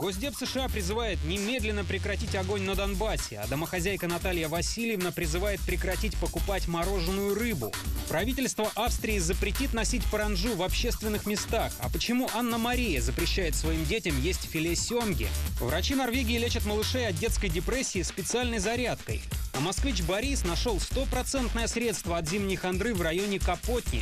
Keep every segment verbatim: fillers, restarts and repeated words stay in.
Госдеп США призывает немедленно прекратить огонь на Донбассе, а домохозяйка Наталья Васильевна призывает прекратить покупать мороженую рыбу. Правительство Австрии запретит носить паранджу в общественных местах. А почему Анна-Мария запрещает своим детям есть филе семги? Врачи Норвегии лечат малышей от детской депрессии специальной зарядкой. А москвич Борис нашел стопроцентное средство от зимней хандры в районе Капотни.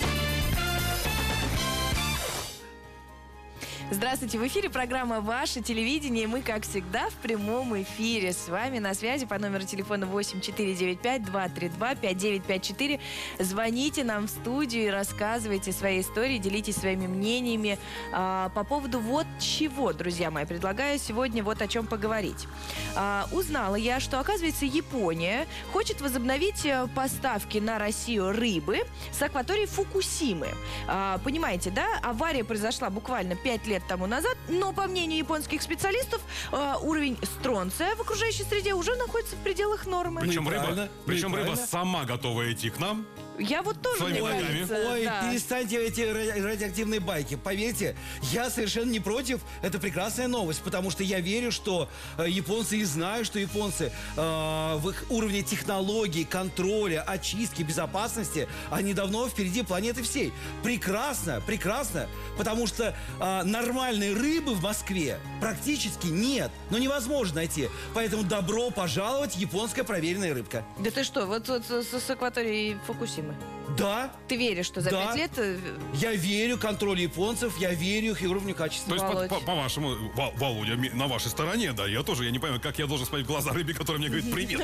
Здравствуйте, в эфире программа «Ваше телевидение». Мы, как всегда, в прямом эфире. С вами на связи по номеру телефона восемь четыре девять пять два три два пять девять пять четыре. Звоните нам в студию и рассказывайте свои истории, делитесь своими мнениями а, по поводу вот чего, друзья мои. Предлагаю сегодня вот о чем поговорить. А, узнала я, что, оказывается, Япония хочет возобновить поставки на Россию рыбы с акватории Фукусимы. А, понимаете, да? Авария произошла буквально пять лет тому назад, но, по мнению японских специалистов, э, уровень стронция в окружающей среде уже находится в пределах нормы. Причем, Ну, рыба, причем рыба сама готова идти к нам. Я вот тоже, мне кажется, Ой, да. перестаньте эти ради- радиоактивные байки. Поверьте, я совершенно не против. Это прекрасная новость, потому что я верю, что э, японцы, и знаю, что японцы э, в их уровне технологий, контроля, очистки, безопасности, они давно впереди планеты всей. Прекрасно, прекрасно, потому что э, нормальной рыбы в Москве практически нет, но невозможно найти. Поэтому добро пожаловать, японская проверенная рыбка. Да ты что, вот, вот с, с акваторией Фукусимы? Да. Ты веришь, что за Да. пять лет... э, Я верю контролю японцев, я верю их уровню качества. То есть, Володь. по- по- по-вашему, Ва- Володя, ми- на вашей стороне, да, я тоже, я не понимаю, как я должен смотреть в глаза рыбе, которая мне говорит «привет».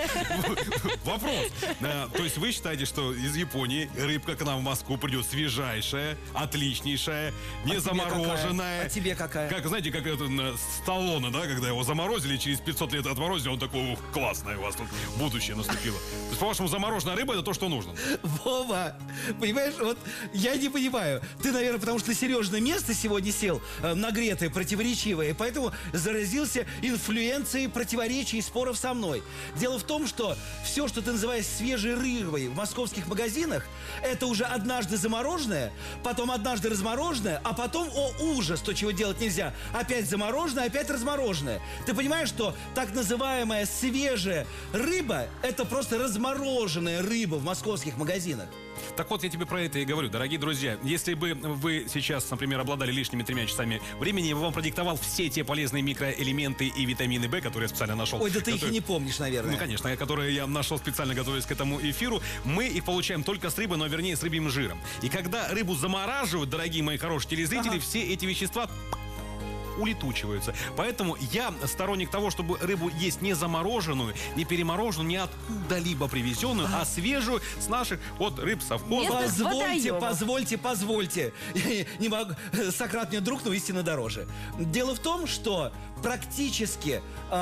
Вопрос. Э, То есть вы считаете, что из Японии рыбка к нам в Москву придет свежайшая, отличнейшая, не А тебе какая? замороженная. А тебе какая? Как, знаете, как это э, Сталлоне, да, когда его заморозили, через пятьсот лет отморозили, он такой: ух, классное у вас тут будущее наступило. То есть, по-вашему, замороженная рыба — это то, что нужно? Вова, понимаешь, вот я не понимаю. Ты, наверное, потому что на Сережное место сегодня сел, э, нагретое, противоречивое, и поэтому заразился инфлюенцией противоречий и споров со мной. Дело в том, что все, что ты называешь свежей рыбой в московских магазинах, это уже однажды замороженное, потом однажды размороженное, а потом, о ужас, то, чего делать нельзя, опять замороженное, опять размороженное. Ты понимаешь, что так называемая свежая рыба – это просто размороженная рыба в московских магазинах? Так вот, я тебе про это и говорю, дорогие друзья. Если бы вы сейчас, например, обладали лишними тремя часами времени, я бы вам продиктовал все те полезные микроэлементы и витамины В, которые я специально нашел. Ой, да ты их и которые- не помнишь, наверное. Ну, конечно, которые я нашел специально, готовясь к этому эфиру. Мы их получаем только с рыбы, но вернее с рыбьим жиром. И когда рыбу замораживают, дорогие мои хорошие телезрители, Ага. все эти вещества улетучиваются. Поэтому я сторонник того, чтобы рыбу есть не замороженную, не перемороженную, не откуда-либо привезенную, а свежую с наших вот рыб совхоза. Место с Позвольте, водоемов. позвольте, позвольте. Я не могу. Сократ мне друг, но истина дороже. Дело в том, что практически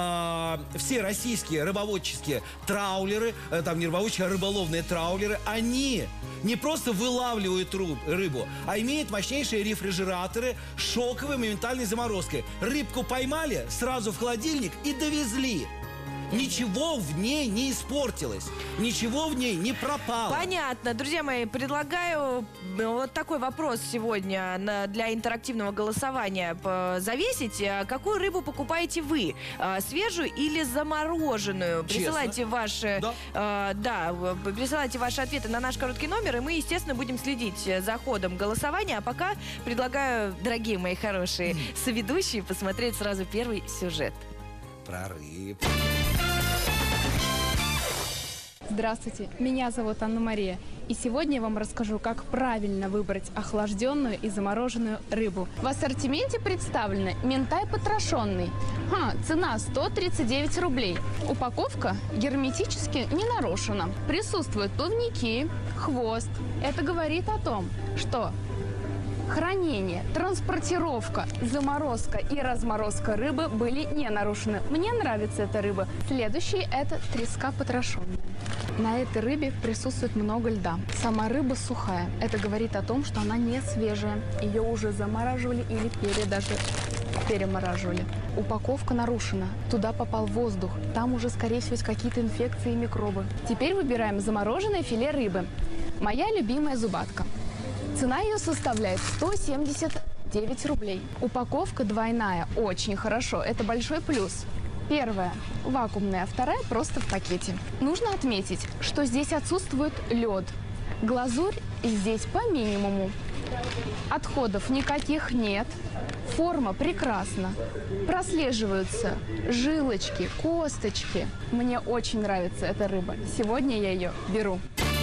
э, все российские рыбоводческие траулеры, э, там не рыбоводческие, а рыболовные траулеры, они не просто вылавливают ру- рыбу, а имеют мощнейшие рефрижераторы с шоковой моментальной заморозкой. Рыбку поймали, сразу в холодильник и довезли. Ничего в ней не испортилось. Ничего в ней не пропало. Понятно. Друзья мои, предлагаю э, вот такой вопрос сегодня на- для интерактивного голосования п- завесить. А Какую рыбу покупаете вы? А, Свежую или замороженную? Честно? Присылайте ваши, Да. э, да, в- присылайте ваши ответы на наш короткий номер, и мы, естественно, будем следить за ходом голосования. А пока предлагаю, дорогие мои хорошие соведущие, посмотреть сразу первый сюжет. Про рыб. Здравствуйте, меня зовут Анна-Мария, и сегодня я вам расскажу, как правильно выбрать охлажденную и замороженную рыбу. В ассортименте представлены минтай потрошенный. Ха, цена сто тридцать девять рублей. Упаковка герметически не нарушена. Присутствуют плавники, хвост. Это говорит о том, что хранение, транспортировка, заморозка и разморозка рыбы были не нарушены. Мне нравится эта рыба. Следующий – это треска потрошенная. На этой рыбе присутствует много льда. Сама рыба сухая. Это говорит о том, что она не свежая. Ее уже замораживали или пере даже перемораживали. Упаковка нарушена. Туда попал воздух. Там уже, скорее всего, есть какие-то инфекции и микробы. Теперь выбираем замороженное филе рыбы. Моя любимая зубатка. Цена ее составляет сто семьдесят девять рублей. Упаковка двойная, очень хорошо, это большой плюс. Первая вакуумная, вторая просто в пакете. Нужно отметить, что здесь отсутствует лед. Глазурь здесь по минимуму. Отходов никаких нет. Форма прекрасна. Прослеживаются жилочки, косточки. Мне очень нравится эта рыба. Сегодня я ее беру.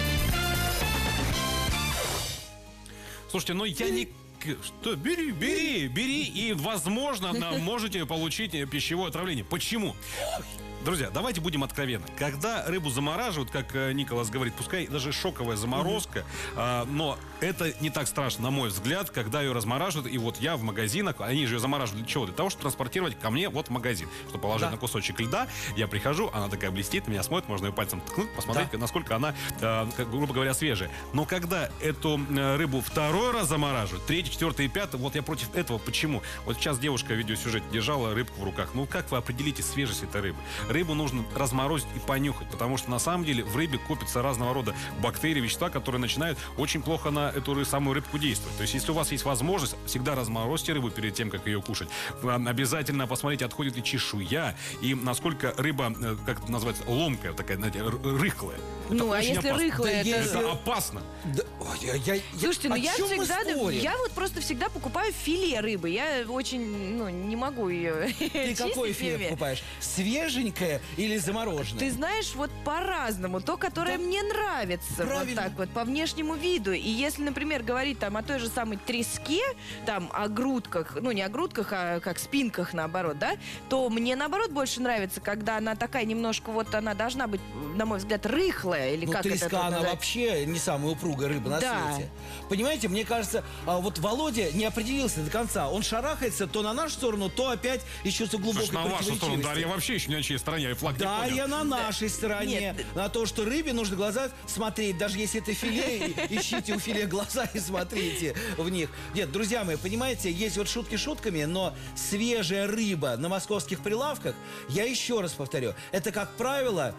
Слушайте, ну я не... Что? Бери, бери, бери, и, возможно, можете получить пищевое отравление. Почему? Друзья, давайте будем откровенны. Когда рыбу замораживают, как Николас говорит, пускай даже шоковая заморозка, mm-hmm. а, но это не так страшно, на мой взгляд, когда ее размораживают. И вот я в магазинах, они же ее замораживают для чего? Для того, чтобы транспортировать ко мне вот в магазин. Чтобы положить да. на кусочек льда, я прихожу, она такая блестит, меня смотрит, можно ее пальцем ткнуть, посмотреть, да. насколько она, а, как, грубо говоря, свежая. Но когда эту а, рыбу второй раз замораживают, третий, четвертый и пятый, вот я против этого. Почему? Вот сейчас девушка в видеосюжете держала рыбку в руках. Ну, как вы определите свежесть этой рыбы? Рыбу нужно разморозить и понюхать, потому что на самом деле в рыбе копятся разного рода бактерии, вещества, которые начинают очень плохо на эту самую рыбку действовать. То есть, если у вас есть возможность, всегда разморозьте рыбу перед тем, как ее кушать. Обязательно посмотрите, отходит ли чешуя и насколько рыба, как это называется, ломкая, такая, знаете, рыхлая. Это ну, а если опасно. рыхлая, да, это... это опасно. Да, ой, я, я, Слушайте, ну я всегда, я вот просто всегда покупаю филе рыбы. Я очень, ну, не могу ее Ты какое филе покупаешь? Свеженькое или замороженное? Ты знаешь, вот по-разному. То, которое да. мне нравится, правильно. Вот так вот, по внешнему виду. И если, например, говорить там о той же самой треске, там, о грудках, ну, не о грудках, а как спинках, наоборот, да, то мне, наоборот, больше нравится, когда она такая немножко, вот она должна быть, на мой взгляд, рыхлая. Или ну, как треска, это она назвать? вообще не самая упругая рыба на да. свете. Понимаете, мне кажется, вот Володя не определился до конца. Он шарахается то на нашу сторону, то опять еще с глубокой Слушай, на вашу сторону, Дарья вообще еще не на чьей стороне, я флаг да, не понял. я на нашей да. стороне. Нет. На то, что рыбе нужно глаза смотреть. Даже если это филе, ищите у филе глаза и смотрите в них. Нет, друзья мои, понимаете, есть вот шутки шутками, но свежая рыба на московских прилавках, я еще раз повторю, это, как правило,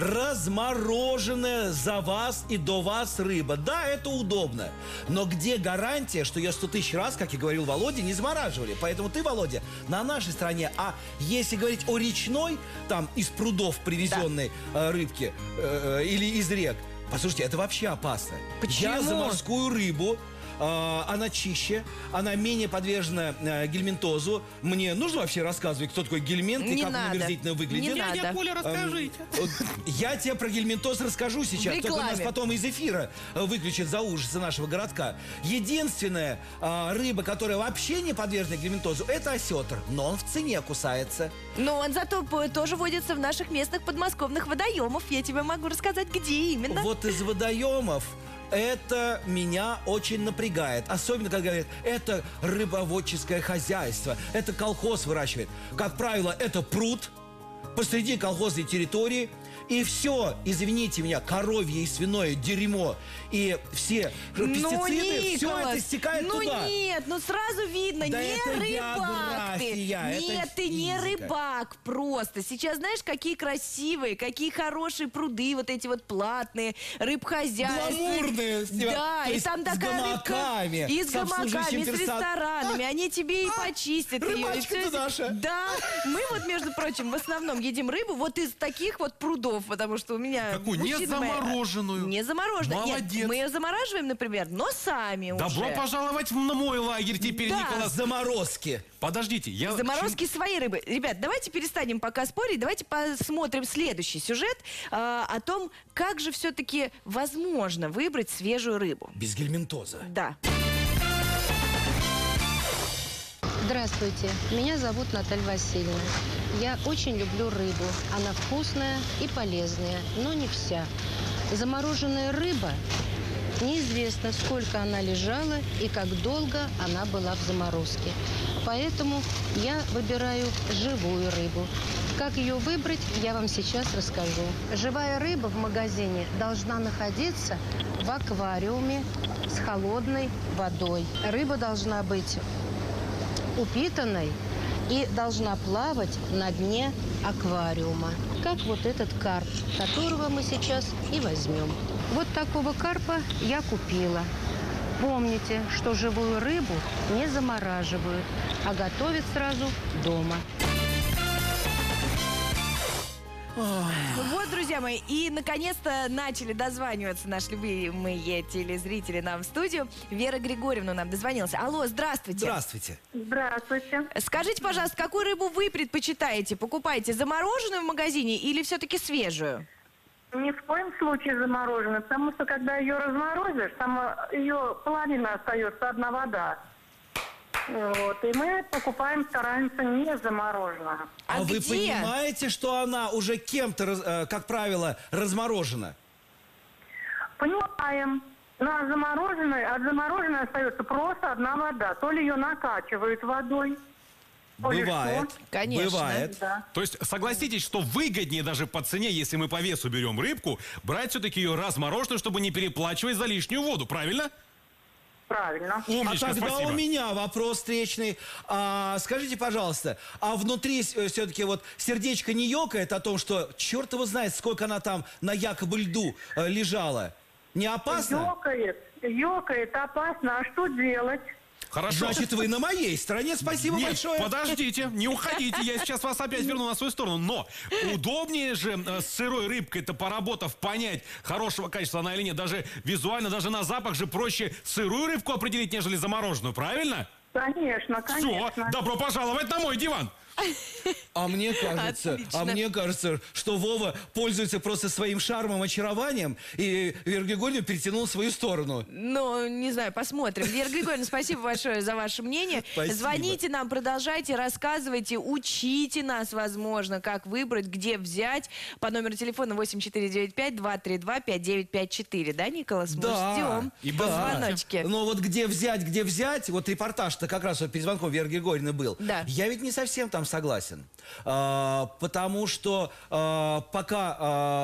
размороженная за вас и до вас рыба. Да, это удобно. Но где гарантия, что ее сто тысяч раз, как и говорил Володя, не замораживали? Поэтому ты, Володя, на нашей стороне. А если говорить о речной, там, из прудов привезенной да. э, рыбки э, э, или из рек, послушайте, это вообще опасно. Почему? Я за морскую рыбу. Uh, она чище, она менее подвержена uh, гельминтозу. Мне нужно вообще рассказывать, кто такой гельминт и не как надо. он омерзительно выглядит? Не Дядя надо. Коля, расскажите. Uh, я тебе про гельминтоз расскажу сейчас. Только нас потом из эфира выключат за ужасы нашего городка. Единственная uh, рыба, которая вообще не подвержена гельминтозу, это осетр. Но он в цене кусается. Но он зато тоже водится в наших местных подмосковных водоемов. Я тебе могу рассказать, где именно. Вот из водоемов это меня очень напрягает. Особенно, когда говорят, это рыбоводческое хозяйство, это колхоз выращивает. Как правило, это пруд посреди колхозной территории. И все, извините меня, коровье и свиное дерьмо и все ну, пестициды, Николас, все это стекает ну туда. Ну нет, ну сразу видно, да не это рыбак ты. Нет, ты не рыбак просто. Сейчас знаешь, какие красивые, какие хорошие пруды, вот эти вот платные, рыбхозяйства. Гламурные. Да, и там такая рыбка. И с гамаками, с ресторанами. Они тебе и почистят ее. Рыбачка-то наша. Да, мы вот, между прочим, в основном едим рыбу вот из таких вот прудов. Потому что у меня... Какую? Не замороженную. Моя... Не замороженную. Молодец. Нет, мы ее замораживаем, например, но сами Добро уже. Добро пожаловать на мой лагерь теперь, да. Николас. Заморозки. Подождите, я... Заморозки своей рыбы. Ребят, давайте перестанем пока спорить, давайте посмотрим следующий сюжет э, о том, как же все-таки возможно выбрать свежую рыбу. Без гельминтоза. Да. Здравствуйте, меня зовут Наталья Васильевна. Я очень люблю рыбу. Она вкусная и полезная, но не вся. Замороженная рыба, неизвестно, сколько она лежала и как долго она была в заморозке. Поэтому я выбираю живую рыбу. Как ее выбрать, я вам сейчас расскажу. Живая рыба в магазине должна находиться в аквариуме с холодной водой. Рыба должна быть упитанной и должна плавать на дне аквариума. Как вот этот карп, которого мы сейчас и возьмем. Вот такого карпа я купила. Помните, что живую рыбу не замораживают, а готовят сразу дома. Вот, друзья мои, и наконец-то начали дозваниваться наши любимые телезрители нам в студию. Вера Григорьевна нам дозвонилась. Алло, здравствуйте. Здравствуйте. Здравствуйте. Скажите, пожалуйста, какую рыбу вы предпочитаете? Покупаете замороженную в магазине или все-таки свежую? Ни в коем случае замороженную, потому что когда ее разморозишь, там ее половина остается, одна вода. Вот, и мы покупаем, стараемся не замороженную. А, А вы где? понимаете, что она уже кем-то, раз- э, как правило, разморожена? Понимаем. Ну, а замороженной, от замороженной остается просто одна вода. То ли ее накачивают водой, то ли Бывает. что. Конечно. Бывает. Да. То есть согласитесь, что выгоднее даже по цене, если мы по весу берем рыбку, брать все-таки ее размороженную, чтобы не переплачивать за лишнюю воду, правильно? Правильно. Умничка, а тогда спасибо. у меня вопрос встречный. А, скажите, пожалуйста, а внутри все-таки вот сердечко не ёкает о том, что черт его знает, сколько она там на якобы льду э, лежала? Не опасно? Ёкает, ёкает, опасно. А что делать? Хорошо. Значит, вы на моей стороне. Спасибо Нет, большое. подождите, не уходите, я сейчас вас опять верну на свою сторону. Но удобнее же э, с сырой рыбкой-то, поработав, понять, хорошего качества она или нет. Даже визуально, даже на запах же проще сырую рыбку определить, нежели замороженную, правильно? Конечно, Все, конечно. добро пожаловать на мой диван. А мне кажется, Отлично. а мне кажется, что Вова пользуется просто своим шармом, очарованием, и Вера Григорьевна перетянул в свою сторону. Ну, не знаю, посмотрим. Вера Григорьевна, спасибо большое за ваше мнение. Спасибо. Звоните нам, продолжайте, рассказывайте, учите нас, возможно, как выбрать, где взять. По номеру телефона восемь четыре девять пять два три два пять девять пять четыре. Да, Николас? Мы ждем и звоночки. Но вот где взять, где взять, вот репортаж-то как раз вот перед звонком Веры Григорьевны был. Да. Я ведь не совсем там согласен. А, потому что а, пока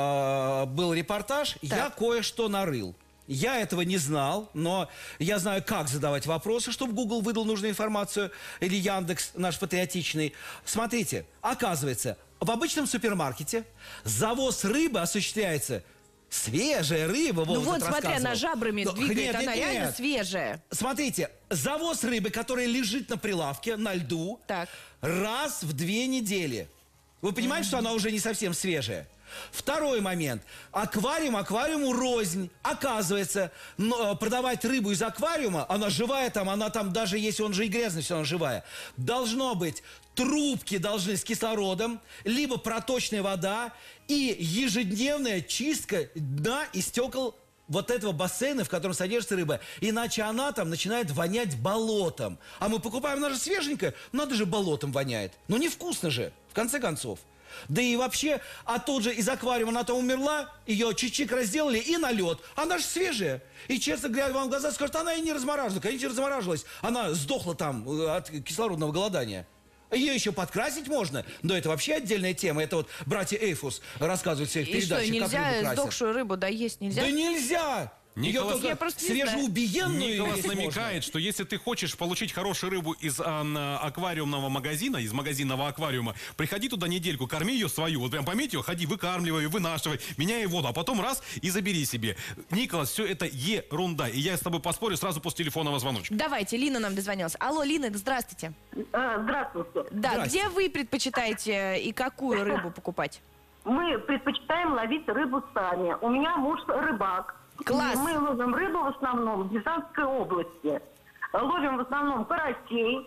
а, был репортаж, я кое-что нарыл. Я этого не знал, но я знаю, как задавать вопросы, чтобы Google выдал нужную информацию, или Яндекс наш патриотичный. Смотрите, оказывается, в обычном супермаркете завоз рыбы осуществляется. Свежая рыба, Вова Ну вот, тут смотря, рассказывал. она жабрами Но- двигает, нет, она нет, реально нет. свежая. Смотрите, завоз рыбы, которая лежит на прилавке, на льду, Так. раз в две недели. Вы понимаете, что она уже не совсем свежая? Второй момент. Аквариум, аквариуму рознь. Оказывается, но, продавать рыбу из аквариума, она живая там, она там даже если он же и грязный, все равно живая. Должно быть, трубки должны с кислородом, либо проточная вода и ежедневная чистка дна и стекол вот этого бассейна, в котором содержится рыба. Иначе она там начинает вонять болотом. А мы покупаем, она же свеженькая, надо же болотом воняет. Ну невкусно же, в конце концов. Да и вообще, а тут же из аквариума она там умерла, ее чик-чик разделали и на лед. Она же свежая. И честно глядя вам в глаза, скажут, она и не размораживалась. Конечно, размораживалась. Она сдохла там э, от кислородного голодания. Ее еще подкрасить можно, но это вообще отдельная тема. Это вот братья Эйфус рассказывают в своих И что, передачах, как рыбу нельзя красят. сдохшую рыбу доесть нельзя? Да нельзя! Ее Николас- только Я просто не знаю. свежеубиенную Николас есть намекает, можно. что если ты хочешь получить хорошую рыбу из а, на, аквариумного магазина, из магазинного аквариума, приходи туда недельку, корми ее свою, вот прям пометь ее, ходи, выкармливай, вынашивай, меняй воду, а потом раз и забери себе. Николас, все это ерунда, и я с тобой поспорю сразу после телефонного звоночка. Давайте, Лина нам дозвонилась. Алло, Лина, здравствуйте. Э, Здравствуйте. Да, Здрасте. где вы предпочитаете и какую рыбу покупать? Мы предпочитаем ловить рыбу сами. У меня муж рыбак. Класс. Мы ловим рыбу в основном в Рязанской области. Ловим в основном карасей,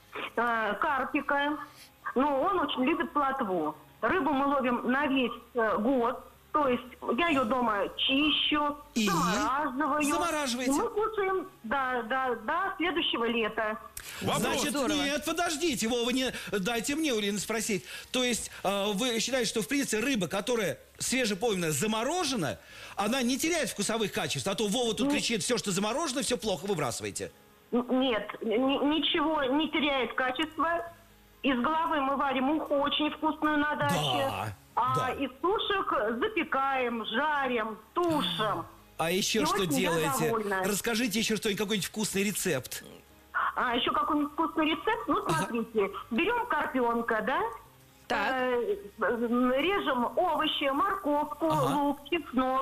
э, карпика. Но он очень любит плотву. Рыбу мы ловим на весь э, год. То есть я ее дома чищу, И? замораживаю. Замораживаете? И мы кушаем до, до, до следующего лета. Вопрос. Значит, Здорово. нет, подождите, Вова, не, дайте мне у Лины спросить. То есть э, вы считаете, что в принципе рыба, которая свежепойманная, заморожена, она не теряет вкусовых качеств? А то Вова тут кричит, все, что заморожено, все плохо, выбрасываете. Н- Нет, ни- ничего не теряет качества. Из головы мы варим уху очень вкусную на даче. Да, а да. из тушек запекаем, жарим, тушим. А еще И что очень я делаете? довольна. Расскажите еще что-нибудь, какой-нибудь вкусный рецепт. А еще какой-нибудь вкусный рецепт. Ну, смотрите, берем карпенка, да? Так. Э, режем овощи, морковку, Ага. лук, чеснок.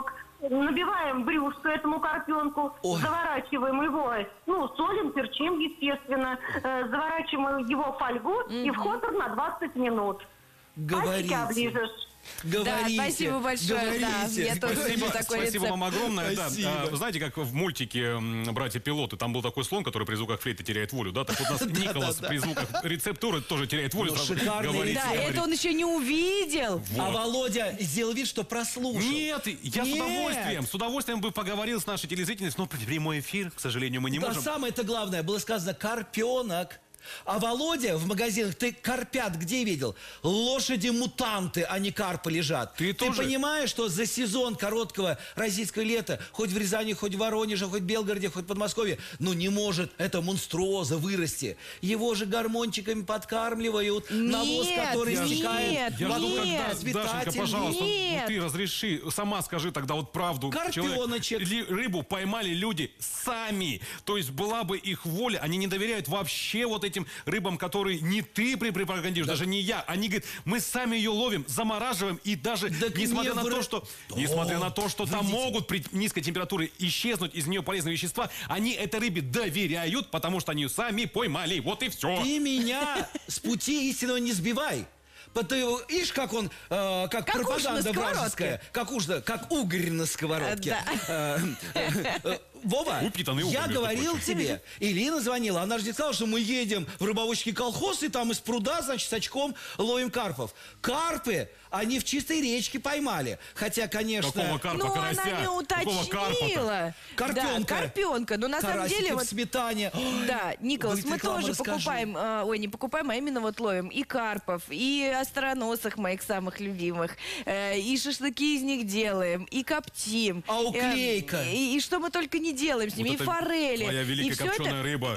набиваем брюшко этому карпенку, Ой. заворачиваем его, ну, солим, перчим, естественно, э, заворачиваем его в фольгу и в хоппер на двадцать минут. Говорите. Пальчики оближешь. Говорите. Да, спасибо большое. Говорите. Да, я тоже Спасибо, люблю такой спасибо рецепт. вам огромное. Да, Спасибо. а, знаете, как в мультике м, «Братья-пилоты», там был такой слон, который при звуках флейты теряет волю, да? Так вот у нас Николас при звуках рецептуры тоже теряет волю. Ну, сразу шикарный говорит, Да, говорит. это он еще не увидел. А Володя сделал вид, что прослушал. Нет, я Нет. с удовольствием, с удовольствием бы поговорил с нашей телезрительницей, но прямой эфир, к сожалению, мы не Да, можем. самое-то главное, было сказано «карпенок». А Володя в магазинах, ты карпят где видел? Лошади-мутанты, а не карпы лежат. Ты тоже- понимаешь, что за сезон короткого российского лета, хоть в Рязани, хоть в Воронеже, хоть в Белгороде, хоть в Подмосковье, ну не может эта монструоза вырасти. Его же гормончиками подкармливают, навоз, Нет, который нет, стекает Я в жду, водой нет. когда, Дашенька, питатель. пожалуйста, Нет. ну ты разреши, сама скажи тогда вот правду. Карпеночек. Человек- ли- рыбу поймали люди сами. То есть была бы их воля, они не доверяют вообще вот этим рыбам, которые не ты пропагандируешь, даже не я. Они говорят, мы сами ее ловим, замораживаем, и даже Так несмотря не на вр- то, что, О, несмотря на то, что там видите. могут при низкой температуре исчезнуть из нее полезные вещества, они этой рыбе доверяют, потому что они ее сами поймали. Вот и все. Ты меня с пути истинного не сбивай. Потому, ишь, как он, э, как, Как уж на пропаганда сковородке. вражеская, как уж, да, как угорь на сковородке. Э, э, э, Вова, Упитанный угорь, я между говорил прочим. тебе, Ирина звонила, она же сказала, что мы едем в рыбоводческий колхоз, и там из пруда, значит, с очком ловим карпов. Карпы они в чистой речке поймали. Хотя, конечно... Какого карпа, Ну, она карася? не Какого карпа-то? уточнила. Карпенка. Да, карпенка. Но на самом Карасиков деле... в Вот, сметане. да, Николас, Будет мы реклама, тоже расскажи. покупаем, э, ой, не покупаем, а именно вот ловим и карпов, и остроносых моих самых любимых, э, и шашлыки из них делаем, и коптим. А уклейка? Э, и, и что мы только не делаем с ними, Вот и это форели. Твоя и великая всё копченая это... рыба.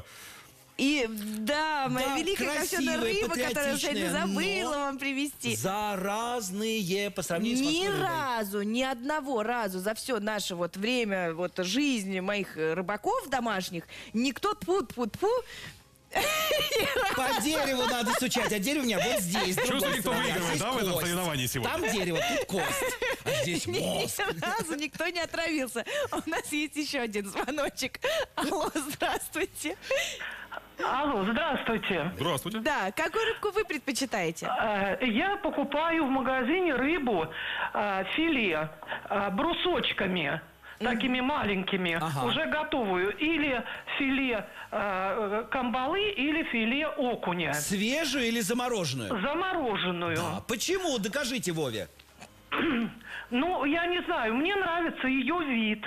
И да, моя Да, великая копченая красивая, рыба, которую я сегодня патриотичная, забыла но вам привезти. Заразные по сравнению с Ни морской рыбой. разу, ни одного разу за все наше вот время вот жизни моих э, рыбаков домашних никто тьфу-тьфу-тьфу. По дереву надо стучать, а дерево у меня вот здесь. с другой Чувствуете, кто стороны, а выигрывает, здесь да, в этом кость. соревновании сегодня? Там дерево, тут кость, а здесь Ни мозг. разу никто не отравился. У нас есть еще один звоночек. Алло, здравствуйте. Алло, здравствуйте. Здравствуйте. Да, какую рыбку вы предпочитаете? Э, Я покупаю в магазине рыбу э, филе э, брусочками. Такими маленькими, Ага. уже готовую. Или филе э, камбалы, или филе окуня. Свежую или замороженную? Замороженную. А почему? Докажите, Вове. Ну, я не знаю, мне нравится ее вид.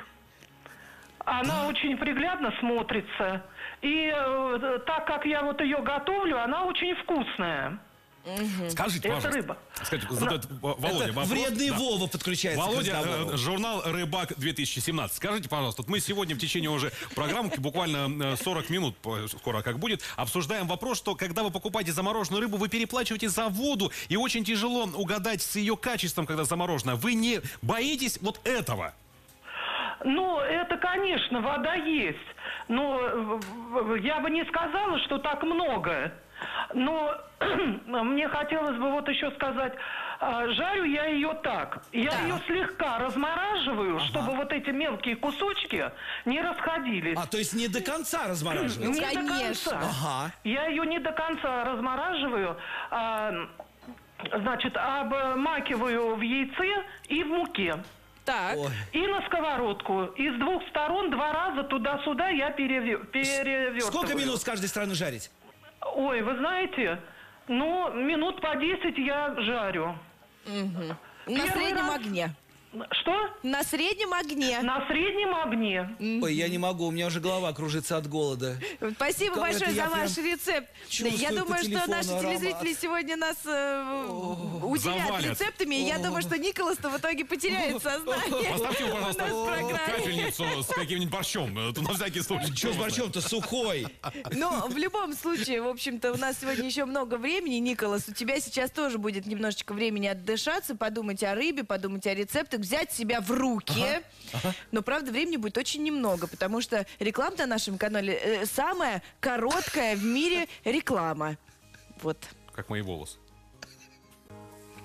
Она очень приглядно смотрится. И э, так как я вот ее готовлю, она очень вкусная. Скажите, Это пожалуйста. рыба. Скажите, задает Володя Это вопрос. вредный Да. Вова подключается Володя, к разговору. э, журнал «Рыбак две тысячи семнадцать». Скажите, пожалуйста, вот мы сегодня в течение уже программы, буквально э, сорок минут, по- скоро как будет, обсуждаем вопрос, что когда вы покупаете замороженную рыбу, вы переплачиваете за воду, и очень тяжело угадать с ее качеством, когда замороженная. Вы не боитесь вот этого? Ну, это, конечно, вода есть. Но э, в- я бы не сказала, что так много. Но мне хотелось бы вот еще сказать, а, жарю я ее так. Я Так. ее слегка размораживаю, чтобы вот эти мелкие кусочки не расходились. А, то есть не до конца размораживать? Не до конечно. конца. Ага. Я ее не до конца размораживаю, а, значит, обмакиваю в яйце и в муке. Так. Ой. И на сковородку. И с двух сторон два раза туда-сюда я переве- перевертываю. Сколько минут с каждой стороны жарить? Ой, вы знаете, ну, минут по десять я жарю. На Первый среднем раз- огне. Что? На среднем огне. На среднем огне. Ой, я не могу, у меня уже голова кружится от голода. Спасибо Как большое это я за ваш прям рецепт. чувствую Я по думаю, что телефону наши аромат. телезрители сегодня нас э, удивят Завалят. рецептами. И я думаю, что Николас-то в итоге потеряет сознание. Поставьте, У нас пожалуйста, в программе. капельницу с каким-нибудь борщом. Это на всякий случай. Что с борщом-то сухой? Но в любом случае, в общем-то, у нас сегодня еще много времени, Николас. У тебя сейчас тоже будет немножечко времени отдышаться, подумать о рыбе, подумать о рецептах, взять себя в руки. Но, правда, времени будет очень немного, потому что реклама на нашем канале э, самая короткая в мире реклама. Вот. Как мои волосы.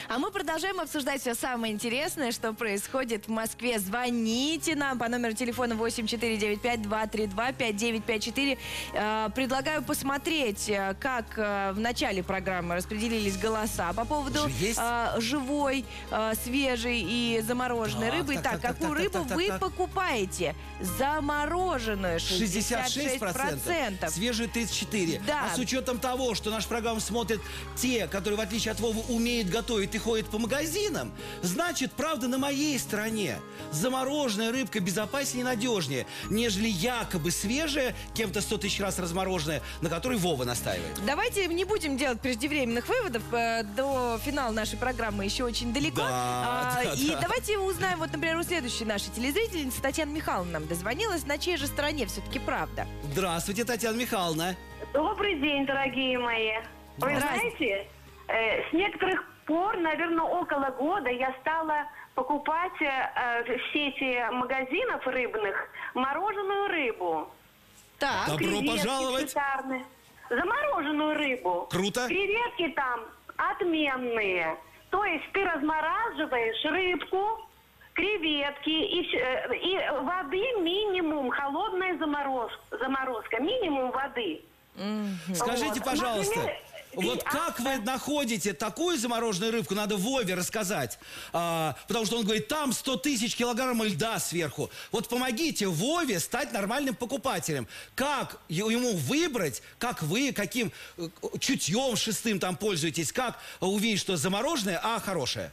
А мы продолжаем обсуждать все самое интересное, что происходит в Москве. Звоните нам по номеру телефона восемь четыре девять пять два три два пять девять пять четыре. Предлагаю посмотреть, как в начале программы распределились голоса по поводу живой, свежей и замороженной Так, рыбы. так, Так, так, так, какую так, рыбу так, так, вы так. покупаете? Замороженную шестьдесят шесть процентов. Свежие тридцать четыре процента. Да. А с учетом того, что нашу программу смотрят те, которые, в отличие от Вовы, умеют готовить и ходят по магазинам, значит, правда на моей стороне. Замороженная рыбка безопаснее и надежнее, нежели якобы свежая, кем-то сто тысяч раз размороженная, на которой Вова настаивает. Давайте не будем делать преждевременных выводов. э, До финала нашей программы еще очень далеко. Да, А, да, и да. давайте узнаем, вот, например, у следующей нашей телезрительницы Татьяна Михайловна нам дозвонилась. На чьей же стороне все-таки правда? Здравствуйте, Татьяна Михайловна. Добрый день, дорогие мои. Вы Здрасте. знаете, э, с некоторых пор, наверное, около года я стала покупать э, в сети магазинов рыбных мороженую рыбу. Так. Добро Креветки пожаловать. шикарные. Замороженную рыбу. Круто. Креветки там отменные. То есть ты размораживаешь рыбку, креветки и, вс- э, и воды минимум, холодная заморозка, заморозка, минимум воды. Скажите, Вот. пожалуйста, Например, вот и- как вы находите такую замороженную рыбку? Надо Вове рассказать. А, потому что он говорит, там сто тысяч килограмм льда сверху. Вот помогите Вове стать нормальным покупателем. Как е- ему выбрать, как вы, каким э, чутьем шестым там пользуетесь, как увидеть, что замороженное, а хорошее?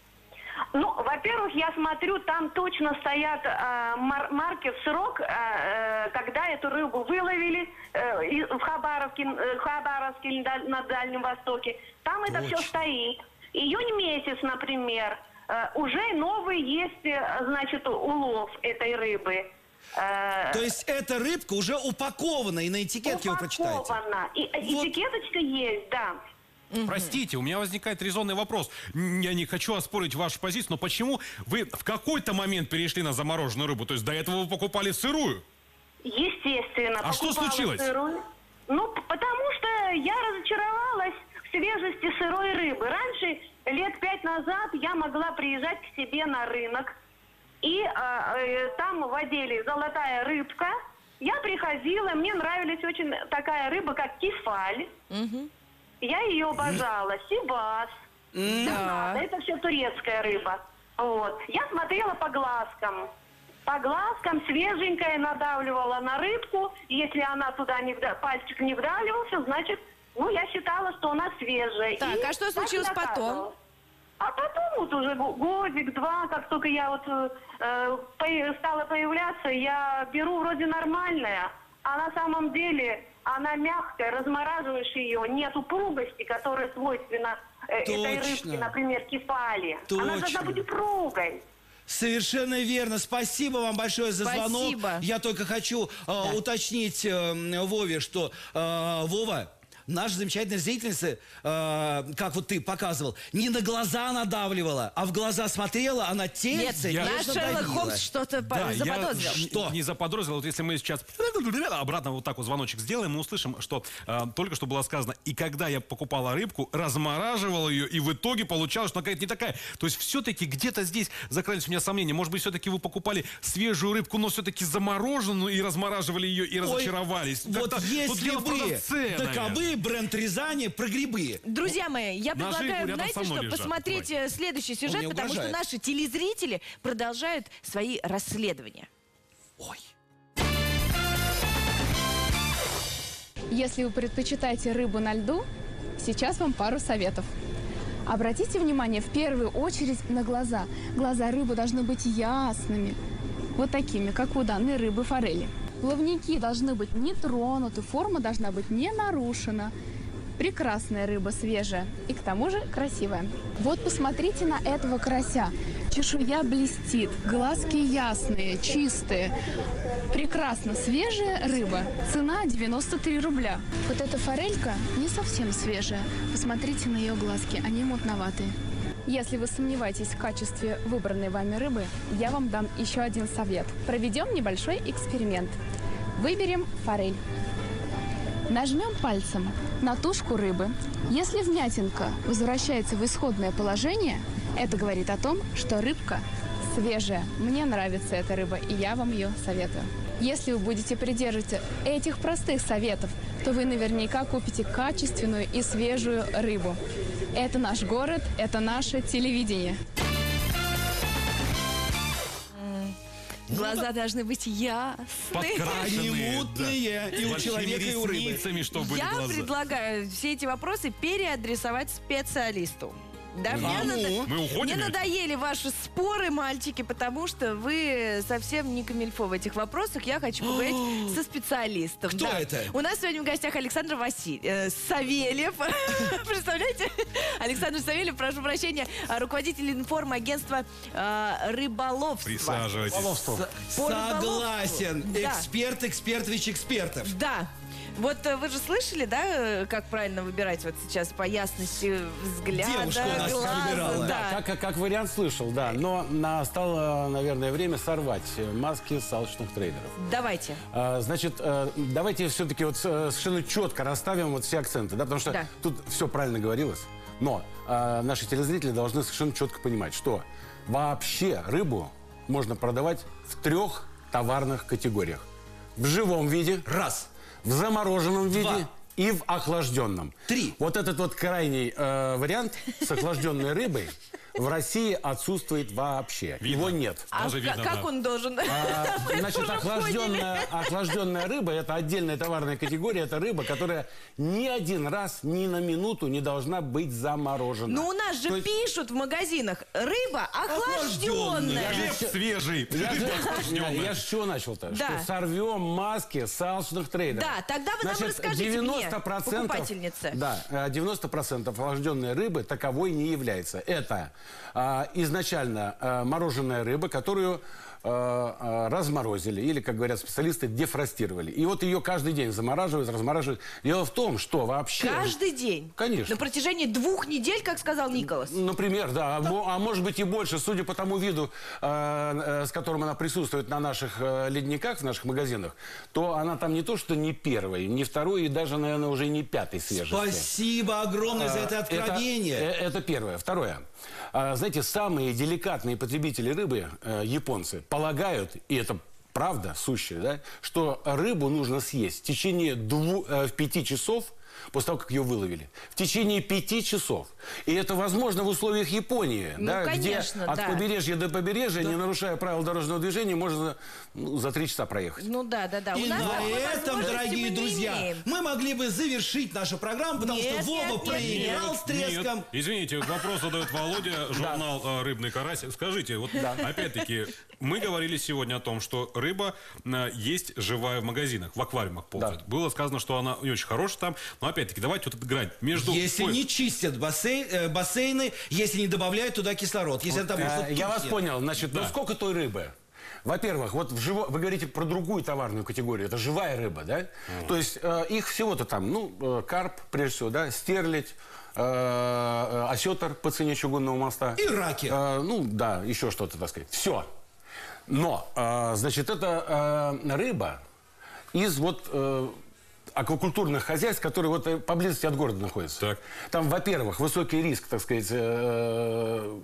Ну, во-первых, я смотрю, там точно стоят э, мар- маркер, срок, э, э, когда эту рыбу выловили э, и- в Хабаровске, э, Хабаровске или на на Дальнем Востоке. Там это все Точно. стоит. Июнь месяц, например, э, уже новый есть, э, значит, улов этой рыбы. Э, То есть эта рыбка уже упакована, и на этикетке вы прочитаете. упакована. И, Вот. Этикеточка есть, да. Простите, у меня возникает резонный вопрос. М, Я не хочу оспорить вашу позицию, но почему вы в какой-то момент перешли на замороженную рыбу? То есть до этого вы покупали сырую? Естественно. А что покупала случилось? сырую. Ну, п- потому что я разочаровалась в свежести сырой рыбы. Раньше, лет пять назад, я могла приезжать к себе на рынок, и э, э, там водили золотая рыбка. Я приходила, мне нравилась очень такая рыба, как кефаль. Я ее обожала. Сибас. Да. Это все турецкая рыба. Вот. Я смотрела по глазкам. По глазкам свеженькая надавливала на рыбку. Если она туда не вда- пальчик не вдавливался, значит, ну, я считала, что она свежая. Так, И а что так случилось и потом? заказывала. А потом вот уже го- годик-два, как только я вот э, по- стала появляться, я беру вроде нормальная, а на самом деле она мягкая, размораживаешь ее, нет упругости, которая свойственна э, этой Точно. рыбке, например, кефали. Она должна Точно. быть упругой. Совершенно верно. Спасибо вам большое за звонок. Спасибо. Я только хочу э, уточнить э, Вове, что э, Вова, наша замечательная зрительница, э, как вот ты показывал, не на глаза надавливала, а в глаза смотрела, она Нет, тельце я- наш нежно Шерлок давила. Холмс что-то по- Да, заподозрил. я Что? не заподозрил. Вот если мы сейчас обратно вот так вот звоночек сделаем, мы услышим, что э, только что было сказано, и когда я покупала рыбку, размораживал ее, и в итоге получалось, что она какая-то не такая. То есть все-таки где-то здесь закрались у меня сомнения. Может быть, все-таки вы покупали свежую рыбку, но все-таки замороженную, и размораживали ее, и Ой, разочаровались. вот Как-то- если тут дело в бы, продавце, да наверное. кабы, бренд Рязани про грибы. Друзья мои, я Ножи предлагаю, рядом со знаете мной что, лежат. посмотреть Давай. э, следующий Он сюжет, мне потому что угрожает. наши телезрители продолжают свои расследования. Ой. Если вы предпочитаете рыбу на льду, сейчас вам пару советов. Обратите внимание в первую очередь на глаза. Глаза рыбы должны быть ясными, вот такими, как у данной рыбы форели. Плавники должны быть не тронуты, форма должна быть не нарушена. Прекрасная рыба, свежая и к тому же красивая. Вот посмотрите на этого карася. Чешуя блестит, глазки ясные, чистые. Прекрасно свежая рыба. Цена девяносто три рубля. Вот эта форелька не совсем свежая. Посмотрите на ее глазки, они мутноватые. Если вы сомневаетесь в качестве выбранной вами рыбы, я вам дам еще один совет. Проведем небольшой эксперимент. Выберем форель. Нажмем пальцем на тушку рыбы. Если вмятинка возвращается в исходное положение, это говорит о том, что рыбка свежая. Мне нравится эта рыба, и я вам ее советую. Если вы будете придерживаться этих простых советов, то вы наверняка купите качественную и свежую рыбу. Это наш город, это наше телевидение. Глаза должны быть ясные. Подкрашенные, мутные, да. и у С человека, и у рыбы. ресницами, чтобы были Я глаза. предлагаю все эти вопросы переадресовать специалисту. Да, мне, Ну, надо- мы уходим мне ведь? надоели ваши споры, мальчики, потому что вы совсем не камильфо в этих вопросах. Я хочу поговорить со специалистом. Кто Да. это? У нас сегодня в гостях Александр Василь... э, Савельев. Представляете? Александр Савельев, прошу прощения, руководитель информагентства э, рыболовства. Присаживайтесь. По Согласен. рыболовству. Да. Эксперт, экспертович, экспертов. Да. Вот э, вы же слышали, да, э, как правильно выбирать вот сейчас по ясности взгляда, Девушка у нас глаза, выбирала. да. Как, как, как вариант слышал, да. Но настало, наверное, время сорвать маски салочных трейдеров. Давайте. А, значит, э, давайте все-таки вот э, совершенно четко расставим вот все акценты, да, потому что Да. тут все правильно говорилось. Но э, наши телезрители должны совершенно четко понимать, что вообще рыбу можно продавать в трех товарных категориях. В живом виде. Раз. В замороженном виде Два. и в охлажденном. Три. Вот этот вот крайний э, вариант с охлажденной рыбой в России отсутствует вообще. Видно. Его нет. А Даже к- видно, как да. он должен? А, Мы значит, уже охлажденная, охлажденная рыба – это отдельная товарная категория. Это рыба, которая ни один раз, ни на минуту не должна быть заморожена. Ну, у нас же То есть- пишут в магазинах: рыба охлажденная. Хлеб свежий. Я же, я, Охлажденная. я же с чего начал-то? Да. Что сорвем маски салочных трейдеров. Да, тогда вы нам Значит, расскажите мне, девяносто процентов, покупательнице. Да, э, девяносто процентов охлажденной рыбы таковой не является. Это а, изначально а, мороженая рыба, которую а, а, разморозили, или, как говорят специалисты, дефростировали. И вот ее каждый день замораживают, размораживают. Дело в том, что вообще... Каждый день? Конечно. На протяжении двух недель, как сказал Николас? Например, да, а, мо- а может быть и больше, судя по тому виду, э, э, с которым она присутствует на наших э, ледниках, в наших магазинах, то она там не то, что не первой, не второй и даже, наверное, уже не пятой свежести. Спасибо огромное за это откровение. Это, э, это первое. Второе. А, знаете, самые деликатные потребители рыбы, э, японцы, полагают, и это правда сущая, да, что рыбу нужно съесть в течение дву, э, в пяти часов после того, как ее выловили. В течение пяти часов. И это возможно в условиях Японии, Ну, да, конечно, где от да. побережья до побережья, не нарушая правил дорожного движения, можно ну, за три часа проехать. Ну да, да, да. И У нас на такой этом, возможности дорогие мы не друзья, имеем. мы могли бы завершить нашу программу, потому Нет, что Вова нет, нет, проиграл нет. с треском. Нет, извините, вопрос задает Володя, журнал э, «Рыбный карась». Скажите, вот опять-таки, мы говорили сегодня о том, что рыба э, есть живая в магазинах, в аквариумах ползает. Да. Было сказано, что она не очень хорошая там, но опять-таки, давайте вот эту грань между... Если Ой, не чистят бассейн, э, бассейны, если не добавляют туда кислород, если там Э, что-то Я вас тухнет. понял. Значит, ну сколько той рыбы? Во-первых, вот в живо... вы говорите про другую товарную категорию. Это живая рыба, да? То есть э, их всего-то там, ну, э, карп, прежде всего, да, стерлядь, э, э, осетр по цене чугунного моста. И раки. Э, ну, да, еще что-то, так сказать. Все. Но, э, значит, это э, рыба из вот... Э, аквакультурных хозяйств, которые вот э, поблизости от города находятся. Так. Там, во-первых, высокий риск, так сказать, э,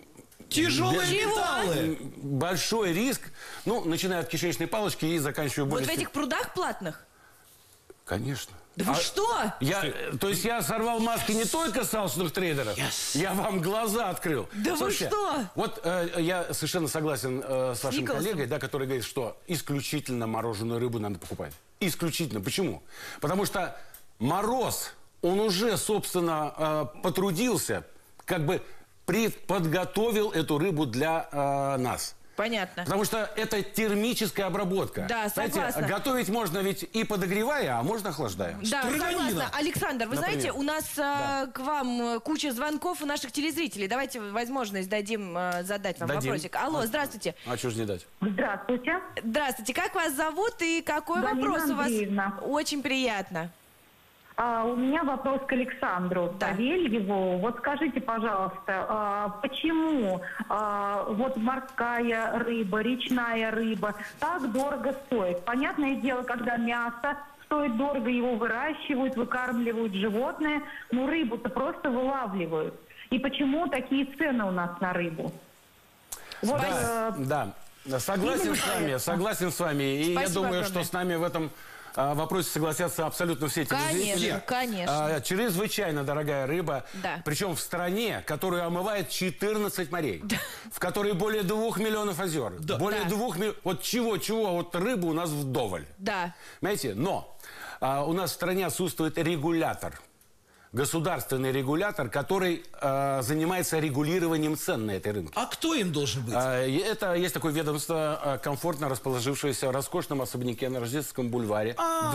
Тяжелые металлы. большой риск, ну, начиная от кишечной палочки и заканчивая Вот более... в этих прудах платных? Конечно. Да вы А что? Я, э, то есть я сорвал маски не только салочных трейдеров, я вам глаза открыл. Да вы Слушайте, что? Вот э, я совершенно согласен э, с вашим Николасом. коллегой, да, который говорит, что исключительно мороженую рыбу надо покупать. Исключительно. Почему? Потому что мороз, он уже, собственно, э, потрудился, как бы предподготовил эту рыбу для э, нас. Понятно. Потому что это термическая обработка. Да, согласна. Знаете, готовить можно ведь и подогревая, а можно охлаждая. Да, согласна. Александр, вы Например. знаете, у нас а, к вам э, куча звонков у наших телезрителей. Давайте возможность дадим а, задать вам Дадим. вопросик. Алло, здравствуйте. А чего ж не дать? Здравствуйте. Здравствуйте. Как вас зовут и какой Галина вопрос у вас? Андреевна. Очень приятно. А, у меня вопрос к Александру Да. Савельеву. Вот скажите, пожалуйста, а, почему а, вот морская рыба, речная рыба так дорого стоит? Понятное дело, когда мясо стоит дорого, его выращивают, выкармливают животные, но рыбу-то просто вылавливают. И почему такие цены у нас на рыбу? Вот, Да, э, да. Согласен именно с вами, поэтому. согласен с вами. И Спасибо я думаю, огромное. что с нами в этом а, вопросе согласятся абсолютно все телезрители. Конечно, конечно. А, чрезвычайно дорогая рыба. Да. Причем в стране, которую омывает четырнадцать морей. В которой более двух миллионов озер. Более Да. двух миллионов. Вот чего-чего, вот рыбы у нас вдоволь. Да. Понимаете? Но а, у нас в стране отсутствует регулятор. Государственный регулятор, который э, занимается регулированием цен на этой рынке. А кто им должен быть? А, и Это есть такое ведомство, э, комфортно расположившееся в роскошном особняке на Рождественском бульваре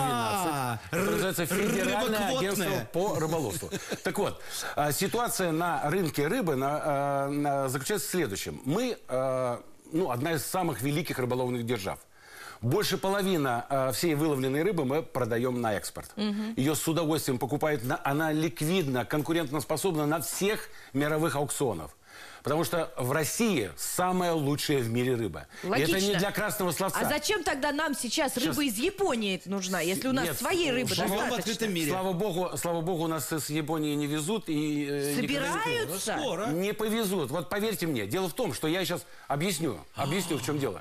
А, двенадцать. Это называется Федеральное рыбоквотное. агентство по рыболовству. Так вот, э, ситуация на рынке рыбы на- э, на- заключается в следующем. Мы, э, ну, одна из самых великих рыболовных держав. Больше половины э, всей выловленной рыбы мы продаем на экспорт. Ее с удовольствием покупают. На, она ликвидна, конкурентоспособна на всех мировых аукционах. Потому что в России самая лучшая в мире рыба. И Логично. это не для красного словца. А зачем тогда нам сейчас рыба Сейчас. из Японии нужна, если у нас Нет, своей рыбы живем в достаточно? открытом мире. Слава богу, слава богу, у нас с Японии не везут и э, никогда не повезут. Собираются? Скоро. Не повезут. Вот поверьте мне, дело в том, что я сейчас объясню, объясню, в чем дело.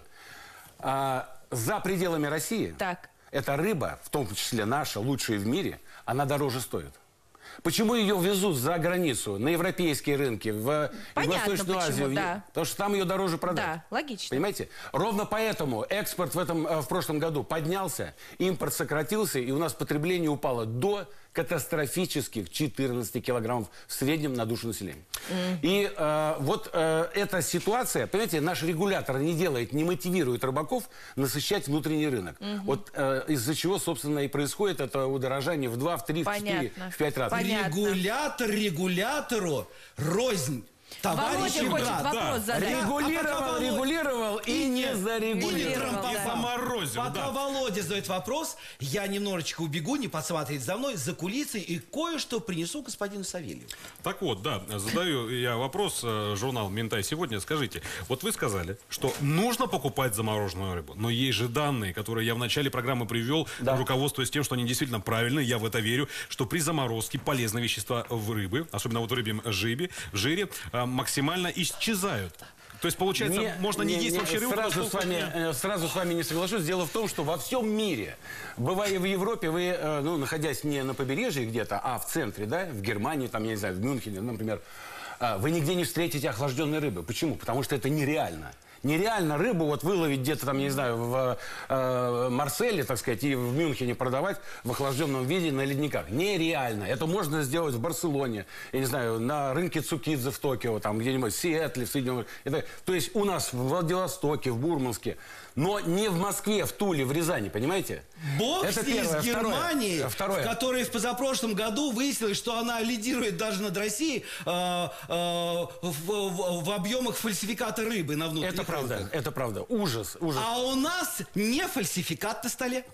А, за пределами России Так. эта рыба, в том числе наша, лучшая в мире, она дороже стоит. Почему ее везут за границу, на европейские рынки, в Понятно, Юго-Восточную почему, Азию? да. Потому что там ее дороже продать. Да, логично. Понимаете? Ровно поэтому экспорт в, этом, э, в прошлом году поднялся, импорт сократился, и у нас потребление упало до катастрофических четырнадцати килограммов в среднем на душу населения. И э, вот э, эта ситуация, понимаете, наш регулятор не делает, не мотивирует рыбаков насыщать внутренний рынок. Вот э, из-за чего, собственно, и происходит это удорожание в два, в три, в четыре, Понятно. в пять раз. Понятно. Регулятор регулятору рознь. Товарищи, Володя хочет брат. вопрос задать. Регулировал, А пока Володя- регулировал и не зарегулировал. Утром, да. пока- Заморозил, Пока да. Володя задает вопрос, я немножечко убегу, не подсматривать за мной, за кулисой, и кое-что принесу господину Савельеву. Так вот, да, задаю я вопрос, э, журнал «Ментай» сегодня. Скажите, вот вы сказали, что нужно покупать замороженную рыбу, но есть же данные, которые я в начале программы привел, Да. руководствуясь тем, что они действительно правильные, я в это верю, что при заморозке полезные вещества в рыбе, особенно вот в рыбьем жире, в жире э, максимально исчезают. То есть, получается, Не- можно не, не- есть не, вообще рыбу. Сразу поскольку с, вами, нет. э, сразу с вами не соглашусь. Дело в том, что во всем мире, бывая в Европе, вы, э, ну, находясь не на побережье где-то, а в центре, да, в Германии, там, я не знаю, в Мюнхене, например, э, вы нигде не встретите охлажденной рыбы. Почему? Потому что это нереально. Нереально рыбу вот выловить где-то там, я не знаю, в э, Марселе, так сказать, и в Мюнхене продавать в охлажденном виде на ледниках. Нереально. Это можно сделать в Барселоне, я не знаю, на рынке Цукидзе в Токио, там где-нибудь в Сиэтле, в Соединенных. Это, то есть у нас в Владивостоке, в Мурманске, но не в Москве, в Туле, в Рязани, понимаете? Бог Это с ней, первое. с Германией, Второе. Второе. в которой в позапрошлом году выяснилось, что она лидирует даже над Россией э, э, в, в- в объемах фальсификата рыбы на внутренних Это правда, рынках. это правда. Ужас, ужас. А у нас не фальсификат на столе.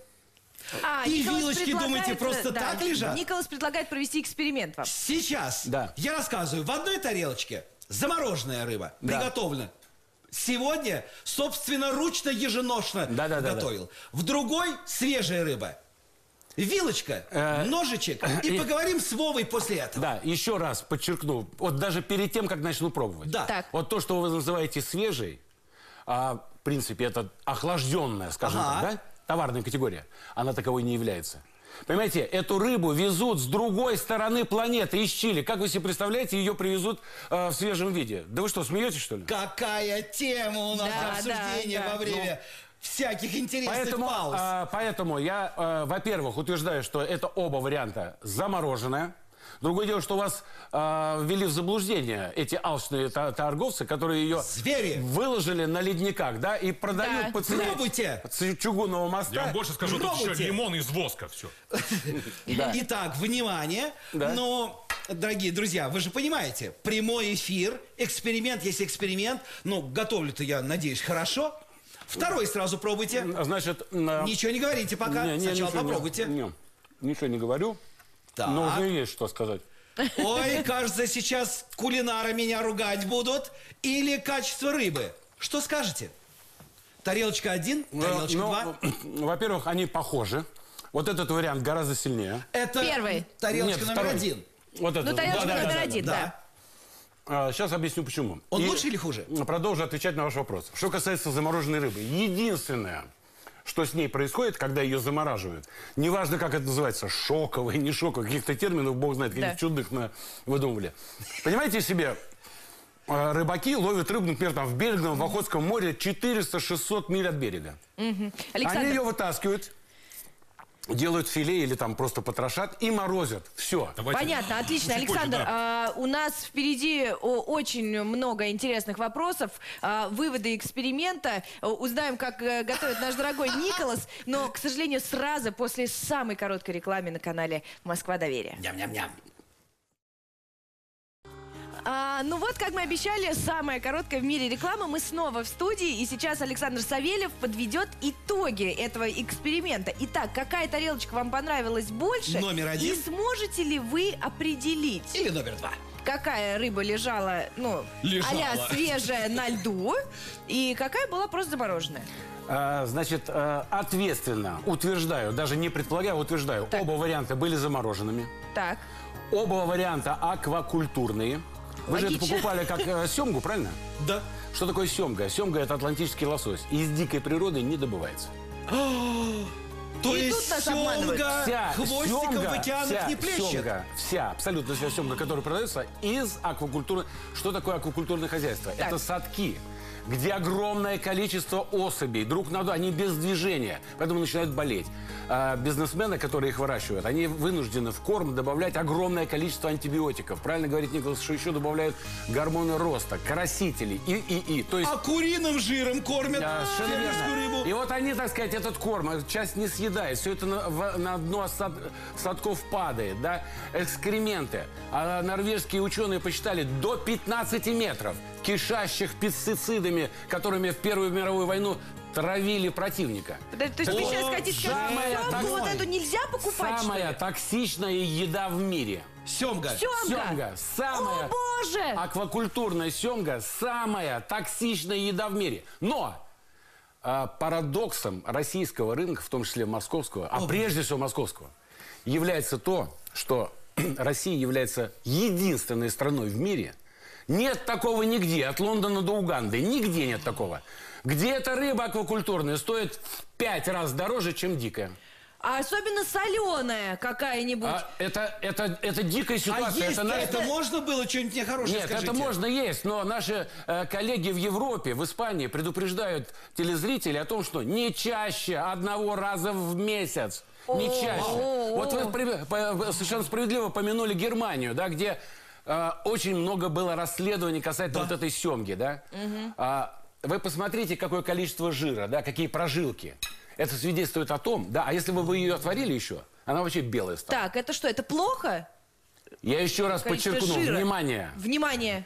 А, И Николас вилочки, предлагает, думаете, просто да, так лежат? Николас предлагает провести эксперимент вам. Сейчас Да. я рассказываю. В одной тарелочке замороженная рыба, Да. приготовлена. Сегодня собственноручно, еженошно Да, да, да, готовил. В другой свежая рыба. Вилочка, Э, ножичек. И и- поговорим с Вовой после этого. Да, еще раз подчеркну, вот даже перед тем, как начну пробовать. Да. Так. Вот то, что вы называете свежей, а, в принципе, это охлажденная, скажем Ага. так, да? Товарная категория, она таковой не является. Понимаете, эту рыбу везут с другой стороны планеты, из Чили. Как вы себе представляете, ее привезут э, в свежем виде? Да вы что, смеетесь, что ли? Какая тема у нас Да, обсуждения да, да. во время всяких интересных Поэтому, пауз. а, поэтому я, а, во-первых, утверждаю, что это оба варианта замороженное. Другое дело, что вас а, ввели в заблуждение эти алчные та- торговцы, которые ее Звери. выложили на ледниках, да, и продают Да. по цене Пробуйте. ц- чугунного моста. Я вам больше скажу, тут еще Пробуйте. лимон из воска, все. Итак, внимание. Да. Ну, дорогие друзья, вы же понимаете, прямой эфир, эксперимент есть эксперимент. Ну, готовлю-то я, надеюсь, хорошо. Второй сразу пробуйте. Значит, на- Ничего не говорите пока. Не, не, Сначала ничего не- попробуйте. не, ничего не говорю. Так. Но уже есть что сказать. Ой, кажется, сейчас кулинары меня ругать будут. Или качество рыбы. Что скажете? Тарелочка один, тарелочка Ну, два. Во-первых, они похожи. Вот этот вариант гораздо сильнее. Это Первый. тарелочка Нет, номер второй. один. Вот это. Ну, тарелочка Да, да, номер да, один, да. да. А, сейчас объясню, почему. Он И лучше или хуже? Продолжу отвечать на ваш вопрос. Что касается замороженной рыбы. Единственное, что с ней происходит, когда ее замораживают, неважно, как это называется, шоковый, не шоковый, каких-то терминов, бог знает, каких-то Да. чудных на... выдумывали. Понимаете себе, э, рыбаки ловят рыбу, например, там в Берегном, в Охотском море четыреста-шестьсот миль от берега. Мгм. Они Александр, ее вытаскивают, делают филе или там просто потрошат и морозят. Все. Давайте понятно, отлично. чуть позже, Александр, да. а, у нас впереди о, очень много интересных вопросов, а, выводы эксперимента. А, узнаем, как э, готовит наш дорогой Николас. Но, к сожалению, сразу после самой короткой рекламы на канале «Москва доверие». Ням-ням-ням. А, ну вот, как мы обещали, самая короткая в мире реклама. Мы снова в студии, и сейчас Александр Савельев подведет итоги этого эксперимента. Итак, какая тарелочка вам понравилась больше? Номер один. И сможете ли вы определить, Или номер два. какая рыба лежала, ну, Лежала. а-ля свежая на льду, и какая была просто замороженная? А, значит, э, ответственно утверждаю, даже не предполагаю, а утверждаю, Так. оба варианта были замороженными. Так. Оба варианта аквакультурные. Вы же это Логично. покупали как э, семгу, правильно? Да. Что такое семга? Семга – это атлантический лосось. Из дикой природы не добывается. То И есть тут нас обманывают. семга хвостиком семга, в океанах вся не плещет. семга, вся, абсолютно вся семга, которая продается из аквакультуры. Что такое аквакультурное хозяйство? Так. Это садки, где огромное количество особей друг на друга, они без движения, поэтому начинают болеть. А бизнесмены, которые их выращивают, они вынуждены в корм добавлять огромное количество антибиотиков. Правильно говорит Николас, что еще добавляют гормоны роста, красители и, и, и. То есть А куриным жиром кормят да, совершенно фермерскую верно. рыбу. И вот они, так сказать, этот корм, часть не съедает, все это на, в- на дно сад- садков падает, да, экскременты. А норвежские ученые посчитали до пятнадцати метров, кишащих пестицидами, которыми в Первую мировую войну травили противника. Подожди, то есть вы сейчас хотите сказать, самая что семгу вот такой- эту нельзя покупать, что Самая ли? токсичная еда в мире. Семга. Семга. Семга. Самая О, боже! аквакультурная семга – самая токсичная еда в мире. Но а, парадоксом российского рынка, в том числе московского, а прежде всего московского, является то, что Россия является единственной страной в мире. Нет такого нигде, от Лондона до Уганды, нигде нет такого. Где эта рыба аквакультурная стоит в пять раз дороже, чем дикая. А особенно соленая какая-нибудь. А это, это, это дикая А ситуация. есть это, на- это можно было что-нибудь нехорошее, Нет, скажите? это можно есть, но наши э, коллеги в Европе, в Испании предупреждают телезрителей о том, что не чаще одного раза в месяц. Не чаще. Вот вы при- по- совершенно справедливо помянули Германию, да, где э, очень много было расследований касательно вот этой семги, да. А, вы посмотрите, какое количество жира, да, какие прожилки. Это свидетельствует о том, да, а если бы вы ее отварили еще, она вообще белая стала. Так, это что, это плохо? Я еще раз Количество подчеркну, жира. внимание. Внимание.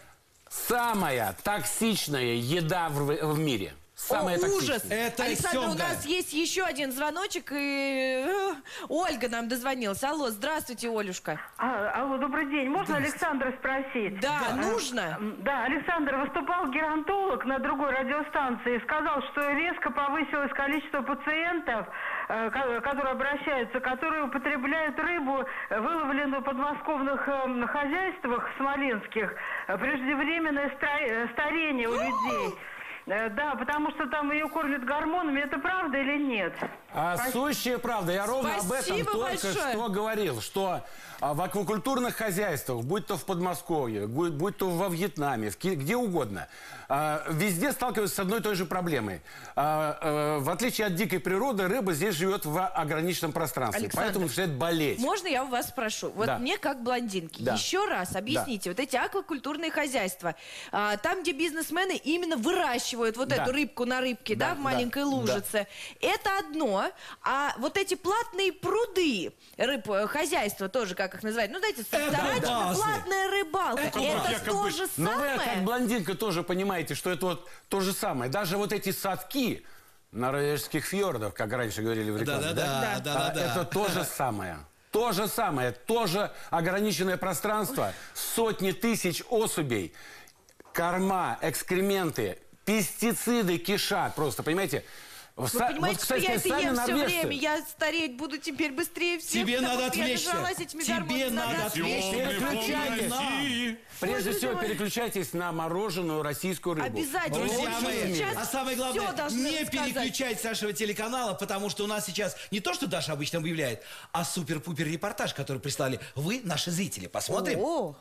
Самая токсичная еда в, в мире. Самая О, токсичная. ужас! Это Александр, у семга. нас есть еще один звоночек, и э, Ольга нам дозвонилась. Алло, здравствуйте, Олюшка. А, алло, добрый день. Можно Александра спросить? Да, А, нужно. м, Да, Александр, выступал геронтолог на другой радиостанции и сказал, что резко повысилось количество пациентов, э, ко- которые обращаются, которые употребляют рыбу, э, выловленную в подмосковных э, хозяйствах смоленских, э, преждевременное стра- э, старение у людей. Э, Да, потому что там ее кормят гормонами. Это правда или нет? А сущая правда. Я ровно об этом Спасибо только большое. что говорил, что а, в аквакультурных хозяйствах, будь то в Подмосковье, будь, будь то во Вьетнаме, в Ки- где угодно, а, везде сталкиваются с одной и той же проблемой. А, а, в отличие от дикой природы, рыба здесь живет в ограниченном пространстве, Александр, поэтому начинает болеть. Можно я у вас спрошу? Вот Да. мне как блондинке, Да. еще раз объясните, вот эти аквакультурные хозяйства, а, там, где бизнесмены именно выращивают вот Да. эту рыбку на рыбке, да, Да, в да, маленькой да. лужице, это одно, а вот эти платные пруды, рыб, э, хозяйства тоже, как их называют, ну, знаете, старательно, базы. платная рыбалка, Это это, якобы- то же Но вы, самое? как блондинка, тоже понимаете, что это вот то же самое. Даже вот эти садки норвежских фьордов, как раньше говорили в рекламе, Да-да-да, А, да-да-да. это то же самое. То же самое, тоже ограниченное пространство, сотни тысяч особей, корма, экскременты, пестициды кишат. Просто, понимаете, Вы Са- понимаете, вот, кстати, что я это сами ем все норвежцы. время, я стареть буду теперь быстрее всех. Тебе потому надо что я отвлечься. нажралась этими Тебе гормонами. надо отвлечься. Переключайтесь. Прежде Боже всего, мой. переключайтесь на мороженую российскую рыбу. Обязательно. Друзья Вот мои, сейчас а самое главное, всё должны не рассказать. переключайте нашего телеканала, потому что у нас сейчас не то, что Даша обычно объявляет, а супер-пупер репортаж, который прислали вы, наши зрители. Посмотрим? О,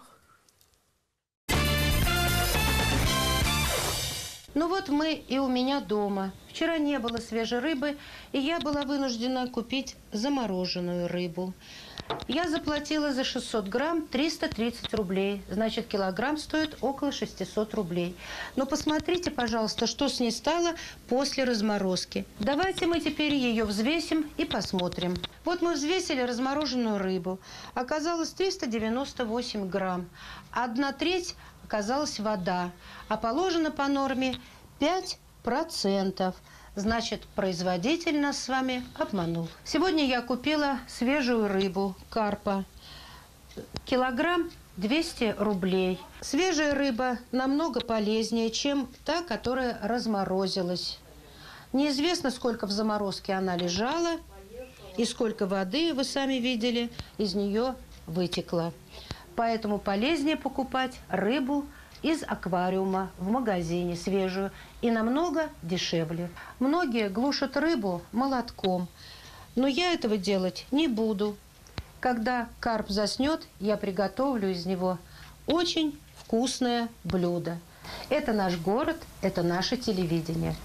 Ну вот мы и у меня дома. Вчера не было свежей рыбы, и я была вынуждена купить замороженную рыбу. Я заплатила за шестьсот грамм триста тридцать рублей. Значит, килограмм стоит около шестисот рублей. Но посмотрите, пожалуйста, что с ней стало после разморозки. Давайте мы теперь ее взвесим и посмотрим. Вот мы взвесили размороженную рыбу. Оказалось триста девяносто восемь грамм. Одна треть оказалась вода. А положено по норме пять процентов. Значит, производитель нас с вами обманул. Сегодня я купила свежую рыбу, карпа. Килограмм двести рублей. Свежая рыба намного полезнее, чем та, которая разморозилась. Неизвестно, сколько в заморозке она лежала и сколько воды, вы сами видели, из нее вытекло. Поэтому полезнее покупать рыбу из аквариума в магазине свежую и намного дешевле. Многие глушат рыбу молотком, но я этого делать не буду. Когда карп заснет, я приготовлю из него очень вкусное блюдо. Это наш город, это наше телевидение.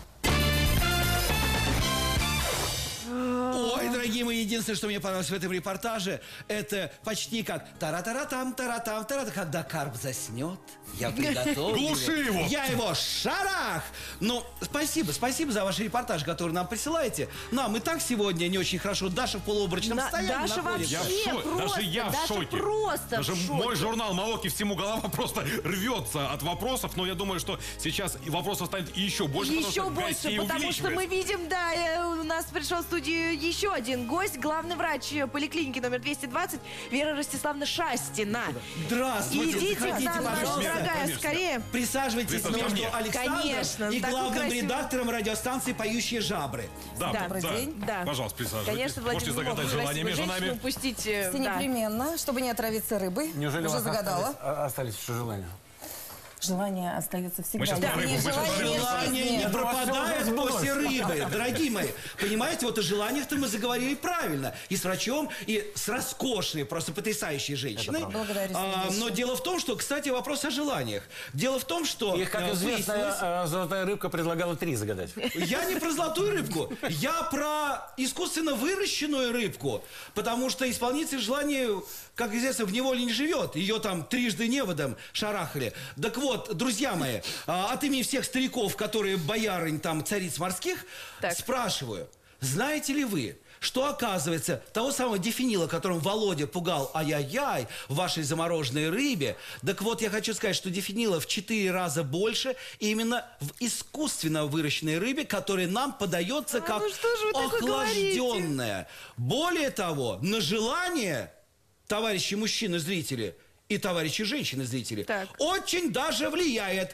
Ой, дорогие мои, единственное, что мне понравилось в этом репортаже, это почти как тара-тара-там, тара-там, тара когда карп заснет, я приготовлю. Глуши его! Я его шарах! Ну, спасибо, спасибо за ваш репортаж, который нам присылаете. Нам и так сегодня не очень хорошо. Даша в полуобморочном На- состоянии Даша находится. Я в вообще шоке. просто, Даже я в Даша шоке. просто Даже в шоке. мой журнал «Молоки» всему голова просто рвется от вопросов, но я думаю, что сейчас и вопросов станет еще больше, потому Еще что больше, гостей потому что мы увеличивается. видим, да, э, у нас пришел в студию еще один гость, главный врач э, поликлиники номер двести двадцать, Вера Ростиславовна Шастина. Здравствуйте, Идите к заходите, нам, наша пожалуйста. дорогая, конечно. скорее. Присаживайтесь Присаживайтесь ко между мне. Александром Конечно, и такой главным красивый. редактором радиостанции «Поющие жабры». Да, Да. да, Добрый да. день. Да. Пожалуйста, присаживайтесь. Конечно, Можете Владимир загадать Львович, желание между женщину нами. упустить. э, Все да. непременно, чтобы не отравиться рыбой. Неужели у Уже вас загадала. остались, а- остались еще желания? Желание остается всегда. Мы сейчас про рыбу, мы сейчас про рыбу. Желание не Я думаю, пропадает всё уже после рыбы, дорогие мои. Понимаете, вот о желаниях-то мы заговорили правильно. И с врачом, и с роскошной, просто потрясающей женщиной. Благодарю, А, сердечно. но дело в том, что, кстати, вопрос о желаниях. Дело в том, что... Их, как э, известно, выяснилось- э, золотая рыбка предлагала три загадать. Я не про золотую рыбку, я про искусственно выращенную рыбку. Потому что исполнитель желания, как известно, в неволе не живет. Ее там трижды неводом шарахали. Так вот, друзья мои, а, от имени всех стариков, которые боярынь, там, цариц морских, Так. спрашиваю, знаете ли вы, что, оказывается, того самого дифенила, которым Володя пугал ай-яй-яй в вашей замороженной рыбе, так вот, я хочу сказать, что дифенила в четыре раза больше именно в искусственно выращенной рыбе, которая нам подается как ну что же вы такое охлажденная. Более того, на желание, товарищи мужчины-зрители и товарищи женщины-зрители, Так. очень даже влияет.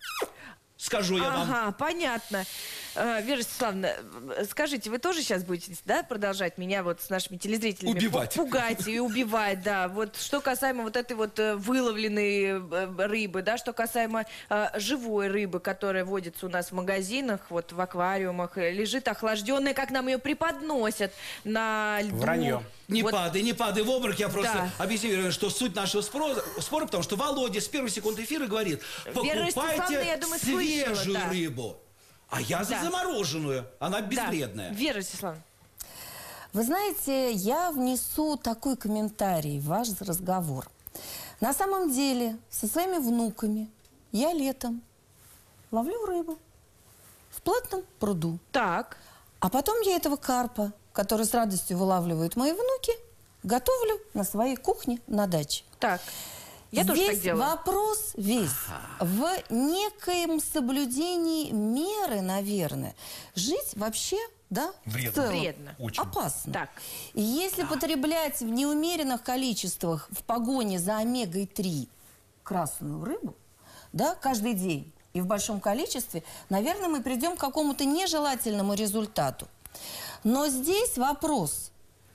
Скажу я вам. Ага, понятно. Э, Вера Ростиславовна, э, скажите, вы тоже сейчас будете, да, продолжать меня вот с нашими телезрителями Убивать. пу- пугать и убивать, да. Вот что касаемо вот этой вот э, выловленной э, рыбы, да, что касаемо э, живой рыбы, которая водится у нас в магазинах, вот в аквариумах, э, лежит охлажденная, как нам ее преподносят на льду. Вранье. Не Вот. падай, не падай в обморок. Я просто Да. объясню, что суть нашего спора, спора, потому что Володя с первых секунд эфира говорит, Вера Ростиславовна, покупайте я думаю, слышала, свежую да. рыбу. А я за Да. замороженную. Она Да. безвредная. Вера Ростиславовна. Вы знаете, я внесу такой комментарий в ваш разговор. На самом деле, со своими внуками я летом ловлю рыбу в платном пруду. Так. А потом я этого карпа, который с радостью вылавливают мои внуки, готовлю на своей кухне на даче. Так. Я Здесь тоже так делаю. вопрос весь в некоем соблюдении меры, наверное. Жить вообще, да, Вредно. в целом Вредно. Очень. опасно. Так. И если потреблять в неумеренных количествах в погоне за омегой три красную рыбу, да, каждый день, и в большом количестве, наверное, мы придем к какому-то нежелательному результату. Но здесь вопрос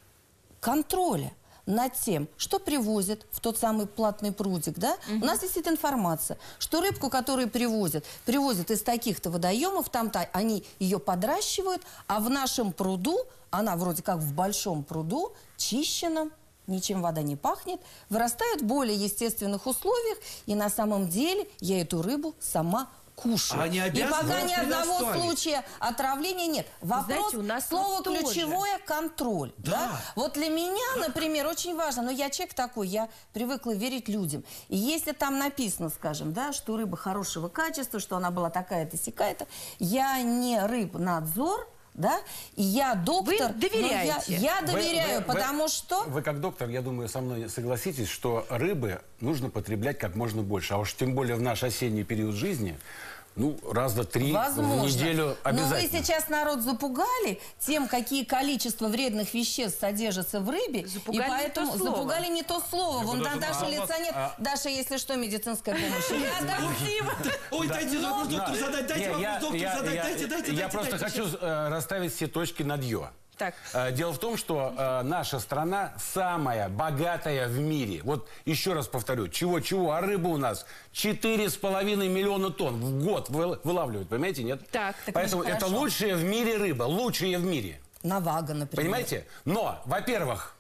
контроля над тем, что привозят в тот самый платный прудик, да? Угу. У нас висит информация, что рыбку, которую привозят, привозят из таких-то водоемов, там-то они ее подращивают, а в нашем пруду, она вроде как в большом пруду, чищенном, ничем вода не пахнет, вырастает в более естественных условиях, и на самом деле я эту рыбу сама кушаю. А не и пока ни одного случая отравления нет. Вопрос, знаете, у нас слово тоже. ключевое – контроль. Да. Да? Вот для меня, например, очень важно, но я человек такой, я привыкла верить людям. И если там написано, скажем, да, что рыба хорошего качества, что она была такая-то, сякая-то, я не рыбнадзор, да, и я доктор. Вы доверяете? Я, я доверяю, вы, вы, потому вы, что... Вы как доктор, я думаю, со мной согласитесь, что рыбы нужно потреблять как можно больше. А уж тем более в наш осенний период жизни, ну, раза три в неделю обязательно. Но вы сейчас народ запугали тем, какие количество вредных веществ содержатся в рыбе. Запугали и поэтому не то слово. запугали не то слово. Я Вон буду- там Даша а, лица нет. а- Даша, если что, медицинская помощь. Рядом. Ой, дайте вопрос доктор задать, дайте Не, вопрос я- доктор я- задать, я- дайте, дайте, Я дайте, просто дайте. хочу э, расставить все точки над «ё». Так. Э, Дело в том, что э, наша страна самая богатая в мире. Вот еще раз повторю, чего-чего, а рыба у нас четыре с половиной миллиона тонн в год вы- вылавливают, понимаете, нет? Так, так Поэтому это это хорошо. лучшая в мире рыба, лучшая в мире. Навага, например. Понимаете? Но, во-первых,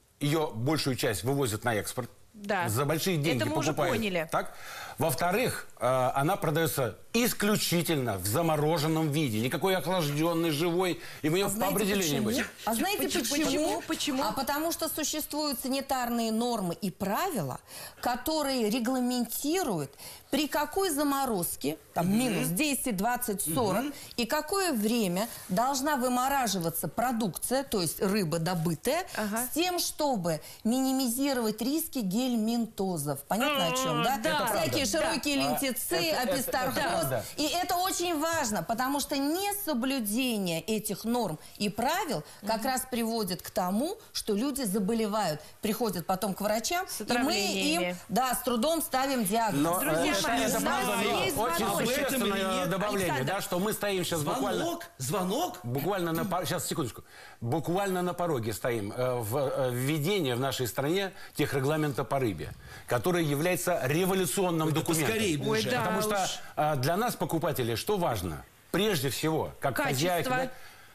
ее большую часть вывозят на экспорт. Да. За большие деньги Это мы уже покупают. поняли. Так? Во-вторых, э, она продается исключительно в замороженном виде. Никакой охлажденный, живой. И мы ее А по знаете определению почему? будем. А знаете Почему? почему? Почему? Почему? А потому что существуют санитарные нормы и правила, которые регламентируют, при какой заморозке, там минус десять, двадцать, сорок, и какое время должна вымораживаться продукция, то есть рыба добытая, Ага. с тем, чтобы минимизировать риски гельминтозов. Понятно о чем, да? да. Это Всякие правда. широкие Да. лентицы, А, это- это- апистархоз. это правда. И это очень важно, потому что несоблюдение этих норм и правил как раз приводит к тому, что люди заболевают, приходят потом к врачам, С и мы отравлениями. им, да, с трудом ставим диагноз. Но, Друзья э, мои, это у нас правда, но есть очень звоночек. существенное Об этом или нет? добавление, Александр. да, что мы стоим сейчас буквально... Звонок, звонок. Буквально на пор- сейчас, секундочку. Буквально на пороге стоим э, в э, введении в нашей стране техрегламента по рыбе, который является революционным документом. поскорей бы Ой, уже. да Потому уж. что э, для нас, покупателей, что важно? Прежде всего, как Качество. хозяйка,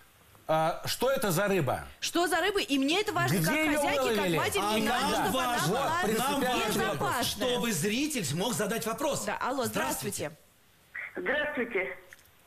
да, э, что это за рыба? Что за рыбы? И мне это важно, Где как её хозяйке, как выловили? матери. А Мне нам надо, чтобы она важно, была Вот, нам важно, безопасная. чтобы зритель смог задать вопрос. Да, алло, здравствуйте. Здравствуйте.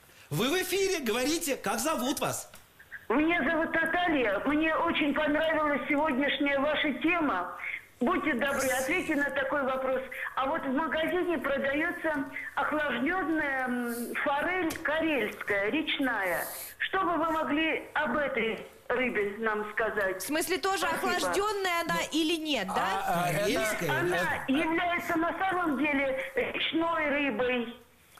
Вы в эфире, говорите, как зовут вас? Меня зовут Наталья. Мне очень понравилась сегодняшняя ваша тема. Будьте добры, ответьте на такой вопрос. А вот в магазине продается охлажденная м, форель карельская, речная. Что бы вы могли об этой рыбе нам сказать? В смысле, тоже Спасибо. охлажденная она или нет, да? А, э, Карельская? Она является на самом деле речной рыбой.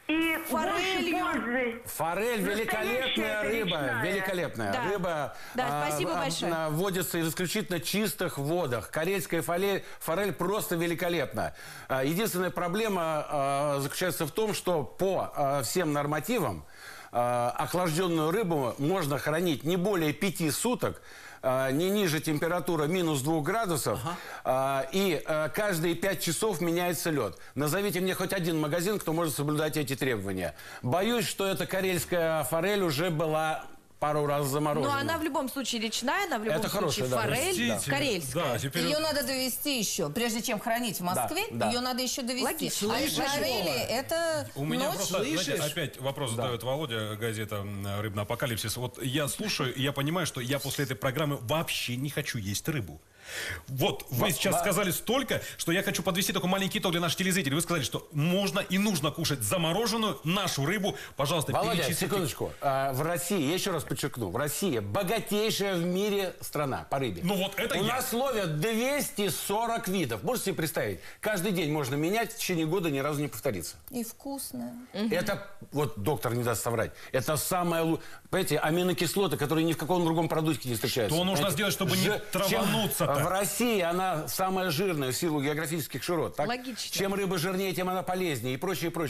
И Форелью. больше пользы. Форель великолепная Настоящая рыба, речная. великолепная Да. рыба. Да, спасибо а, большое. а, Водится в исключительно чистых водах. Карельская форель, форель просто великолепна. А, Единственная проблема а, заключается в том, что по а, всем нормативам а, охлажденную рыбу можно хранить не более пяти суток, а, не ниже температуры минус двух градусов, а, и а, каждые пять часов меняется лед. Назовите мне хоть один магазин, кто может соблюдать эти требования. Боюсь, что эта карельская форель уже была пару раз заморожена. Но она в любом случае речная, она в любом Это случае хорошая, да. форель Простите, карельская. Да, теперь... Ее надо довести еще, прежде чем хранить в Москве, Да, да. ее надо еще довести. Логично. А Слышишь, форели это У меня ночь. просто, знаете, слышишь? опять вопрос задает Володя, газета м, «Рыбный апокалипсис». Вот я слушаю, и я понимаю, что я после этой программы вообще не хочу есть рыбу. Вот, вы сейчас во- сказали столько, что я хочу подвести такой маленький итог для наших телезрителей. Вы сказали, что можно и нужно кушать замороженную нашу рыбу. Пожалуйста, Володя, перечислите. секундочку. А, в России, я еще раз подчеркну, в России богатейшая в мире страна по рыбе. Ну вот это У я. нас ловят двести сорок видов. Можете себе представить? Каждый день можно менять, в течение года ни разу не повторится. И вкусная. Это, вот доктор не даст соврать, это самое лучшее. Понимаете, аминокислоты, которые ни в каком другом продукте не встречаются. Что нужно Понимаете? сделать, чтобы не Ж- травануться-то? чем В России она самая жирная в силу географических широт. Так? Логично. Чем рыба жирнее, тем она полезнее и прочее, и прочее.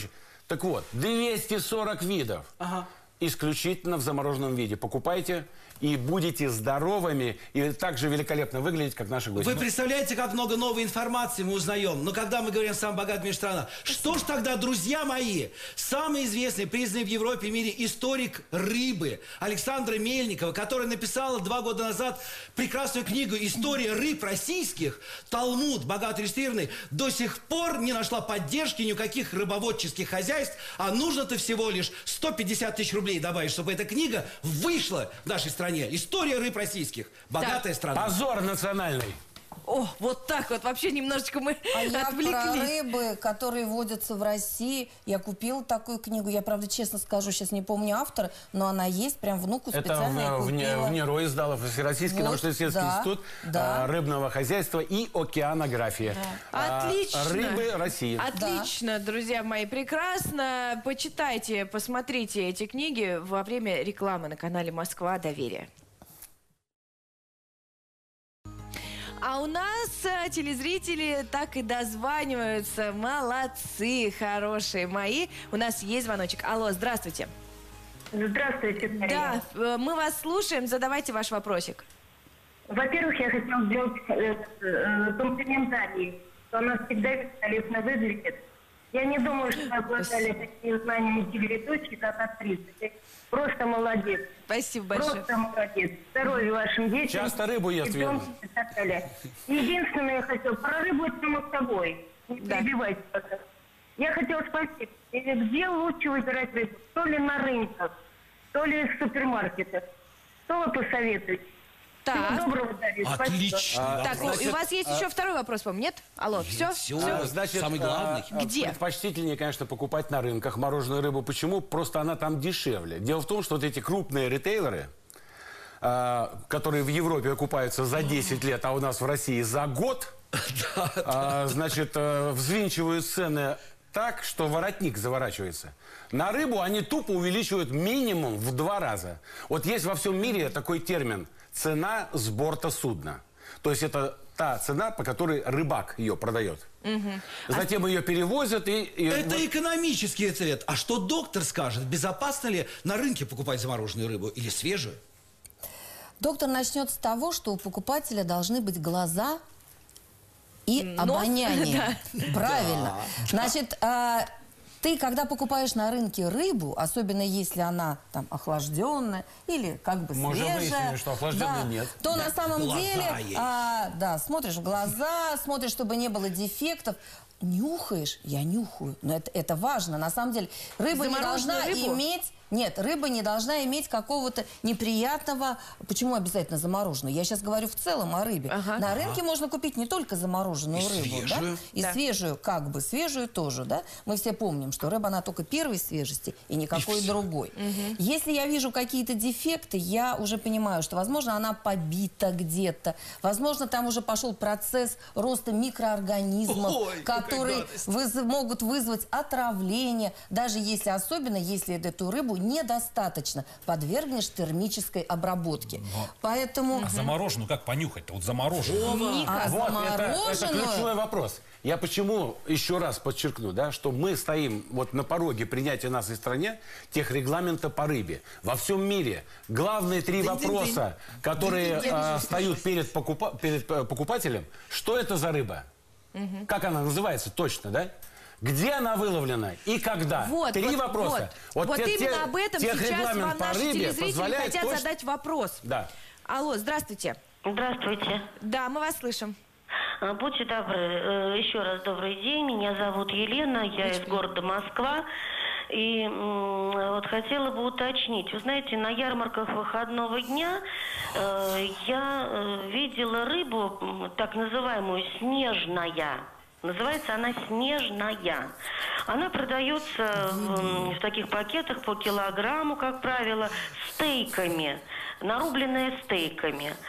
Так вот, двести сорок видов. Ага. Исключительно в замороженном виде. Покупайте и будете здоровыми и так же великолепно выглядеть, как наши гости. Вы представляете, как много новой информации мы узнаем? Но когда мы говорим «самая богатая в мире страна», что ж тогда, друзья мои, самый известный, признанный в Европе и мире историк рыбы Александра Мельникова, которая написала два года назад прекрасную книгу «История рыб российских», Талмуд, богато иллюстрированный, до сих пор не нашла поддержки никаких рыбоводческих хозяйств, а нужно-то всего лишь сто пятьдесят тысяч рублей добавить, чтобы эта книга вышла в нашей стране. История рыб российских. Богатая Так. страна. Позор национальный. О, вот так вот. Вообще немножечко мы А я про отвлеклись. рыбы, которые водятся в России. Я купила такую книгу. Я, правда, честно скажу, сейчас не помню автора, но она есть. Прям внуку Это специально я в, в, купила. в НИРО издала Всероссийский Вот, научно-исследовательский да, институт да. а, рыбного хозяйства и океанографии. А, Отлично. рыбы России. Отлично, друзья мои, прекрасно. Почитайте, посмотрите эти книги во время рекламы на канале «Москва. Доверие». А у нас э, телезрители так и дозваниваются. Молодцы, хорошие мои. У нас есть звоночек. Алло, здравствуйте. Здравствуйте, Мария. Да, э, мы вас слушаем. Задавайте ваш вопросик. Во-первых, я хотела сделать э, э, комплимент Дарье, что она всегда великолепно выглядит. Я не думаю, что вы обладали такими знаниями телеведущей, как актриса. Ты просто молодец. Спасибо большое. Просто молодец. Здоровья вашим детям. Часто рыбу ест, верно? И так далее. Единственное, я хотела, про рыбу это само собой. Не Да. перебивайте, пожалуйста. Я хотела спросить, э, где лучше выбирать рыбу? То ли на рынках, то ли в супермаркетах. Что вы посоветуете? Всего Так, доброго, Дарья. Спасибо. Отлично. так, Значит, у вас есть еще второй вопрос, по-моему, нет? Алло, все? Все, А, значит, самый главный. а, а, Где? Предпочтительнее, конечно, покупать на рынках мороженую рыбу. Почему? Просто она там дешевле. Дело в том, что вот эти крупные ритейлеры, а, которые в Европе окупаются за десять лет, а у нас в России за год, а, значит, а, взвинчивают цены так, что воротник заворачивается. На рыбу они тупо увеличивают минимум в два раза. Вот есть во всем мире такой термин «цена с борта судна». То есть это та цена, по которой рыбак ее продает. Затем ее перевозят и... и Это вот- экономический ответ. А что доктор скажет? Безопасно ли на рынке покупать замороженную рыбу или свежую? Доктор начнет с того, что у покупателя должны быть глаза и Нос. обоняние. Правильно. Значит, а, ты, когда покупаешь на рынке рыбу, особенно если она там охлажденная или как бы Мы уже свежая, выяснили, что охлажденной да, нет. то на самом глаза деле, есть. а, да, смотришь в глаза, смотришь, чтобы не было дефектов. Нюхаешь, я нюхаю, но это, это важно. На самом деле рыба не Замороженную должна рыбу? иметь... Нет, рыба не должна иметь какого-то неприятного... Почему обязательно замороженную? Я сейчас говорю в целом о рыбе. Ага. На рынке можно купить не только замороженную И рыбу, свежую. да? И Да. свежую, как бы, свежую тоже, да? Мы все помним, что рыба, она только первой свежести и никакой другой. Если я вижу какие-то дефекты, я уже понимаю, что, возможно, она побита где-то, возможно, там уже пошел процесс роста микроорганизмов, Ой, какая которые гадость. выз- могут вызвать отравление, даже если, особенно если эту рыбу недостаточно подвергнешь термической обработке. Поэтому... А замороженную как понюхать-то? Вот замороженную. Ника. А Вот, это, это замороженную... ключевой вопрос. Я почему еще раз подчеркну, да, что мы стоим вот на пороге принятия в нашей стране тех регламента по рыбе. Во всем мире главные три вопроса, которые а, встают перед, покупа- перед э, покупателем, что это за рыба? Как она называется точно, да? Где она выловлена и когда? Вот, Три вот, вот. Вот, вот те- именно те- об этом сейчас техрегламент вам по наши рыбе телезрители позволяет хотят точно- задать вопрос. Да. Алло, здравствуйте. Здравствуйте. Да, мы вас слышим. А, Будьте добры, э, еще раз добрый день. Меня зовут Елена, я из города Москва. И м, вот хотела бы уточнить. Вы знаете, на ярмарках выходного дня э, я э, видела рыбу, м, так называемую снежная. Называется она снежная. Она продается в, в таких пакетах по килограмму, как правило, стейками, нарубленная стейками.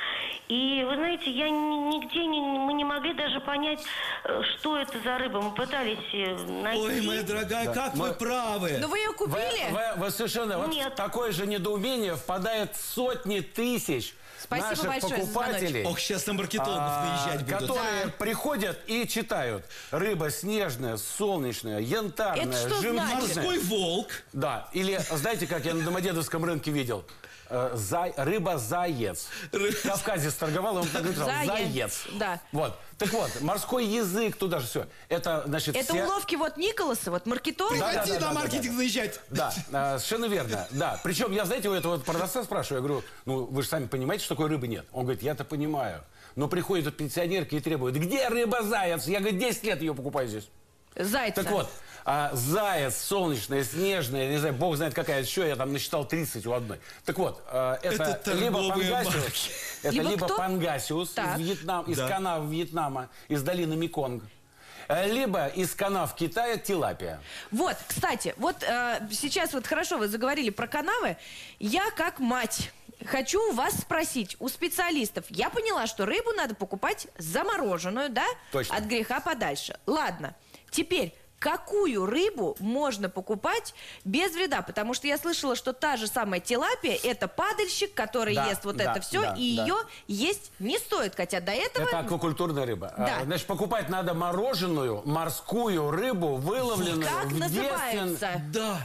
И, вы знаете, я ни- нигде не, мы не могли даже понять, э, что это за рыба. Мы пытались э, найти. Ой, моя дорогая, Да. как Мы- вы правы. Ну вы ее Вы, купили? вы- вы совершенно вот Нет. в такое же недоумение впадает сотни тысяч Спасибо наших большое за покупателей, Ох, сейчас на маркетологов а, наезжать будут. которые приходят и читают: рыба снежная, солнечная, янтарная, Это что жемчужная. значит? Морской волк. Да, или знаете, как я на Домодедовском рынке видел? Э, зай- рыба-заяц. Кавказец торговал, он так говорил, Заяц. заяц. Да. Вот. Так вот, морской язык, туда же все. Это, значит, Это все... уловки вот Николаса, вот маркетолога. Да, да, Приходи да, на да, маркетинг да, наезжать. Да, а, совершенно верно. Да. Причем, я, знаете, у этого вот продавца спрашиваю, я говорю, ну, вы же сами понимаете, что такой рыбы нет? Он говорит, я-то понимаю. Но приходят тут пенсионерки и требуют, где рыба-заяц? Я, говорю, десять лет ее покупаю здесь. Зайца. Так вот, а, заяц, солнечная, снежная, не знаю, бог знает какая еще, я там насчитал тридцать у одной. Так вот, а, это, Это либо торговые пангасиус, марки. это Либо либо кто? пангасиус Так. из, Вьетнам, из Да. канав Вьетнама, из долины Меконг, э, либо из канав Китая тилапия. Вот, кстати, вот э, сейчас вот хорошо вы заговорили про канавы. Я как мать хочу у вас спросить, у специалистов. Я поняла, что рыбу надо покупать замороженную, да? Точно. От греха подальше. Ладно, теперь... Какую рыбу можно покупать без вреда? Потому что я слышала, что та же самая тилапия – это падальщик, который Да, ест вот да, это все, да, и да. ее есть не стоит. Хотя до этого... Это аквакультурная рыба. Да. А, значит, покупать надо мороженую морскую рыбу, выловленную Как в называется? Да.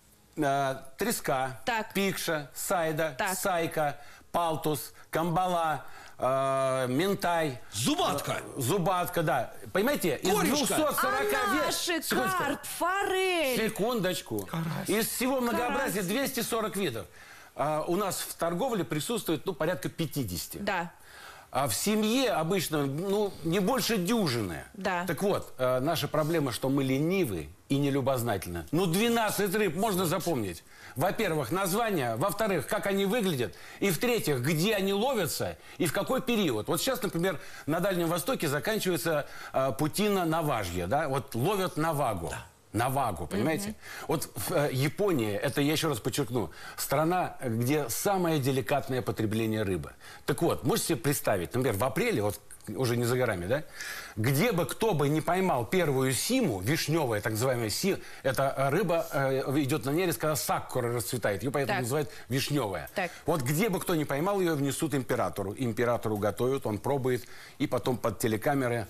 Э, треска, Так. пикша, сайда, Так. сайка, палтус, камбала, э, минтай. Зубатка. Зубатка, да. Понимаете, из Корюшка. двухсот сорока А ве- наши Секундочку. карп, форель. Секундочку. Из всего многообразия двести сорок видов. А, у нас в торговле присутствует, ну, порядка пятидесяти. Да. А в семье обычно, ну, не больше дюжины. Да. Так вот, э, наша проблема, что мы ленивы и нелюбознательны. Ну, двенадцать рыб можно запомнить. Во-первых, названия. Во-вторых, как они выглядят. И в-третьих, где они ловятся и в какой период. Вот сейчас, например, на Дальнем Востоке заканчивается э, путина Наважья, да? Вот ловят навагу. Да. Навагу, понимаете? Mm-hmm. Вот в, э, Япония, это я еще раз подчеркну, страна, где самое деликатное потребление рыбы. Так вот, можете себе представить, например, в апреле, вот уже не за горами, да, где бы кто бы не поймал первую симу, вишневая, так называемая си, это рыба э, идет на нерест, когда саккура расцветает, ее поэтому Так. называют вишневая. Так. Вот где бы кто не поймал, ее внесут императору. Императору готовят, он пробует, и потом под телекамеры...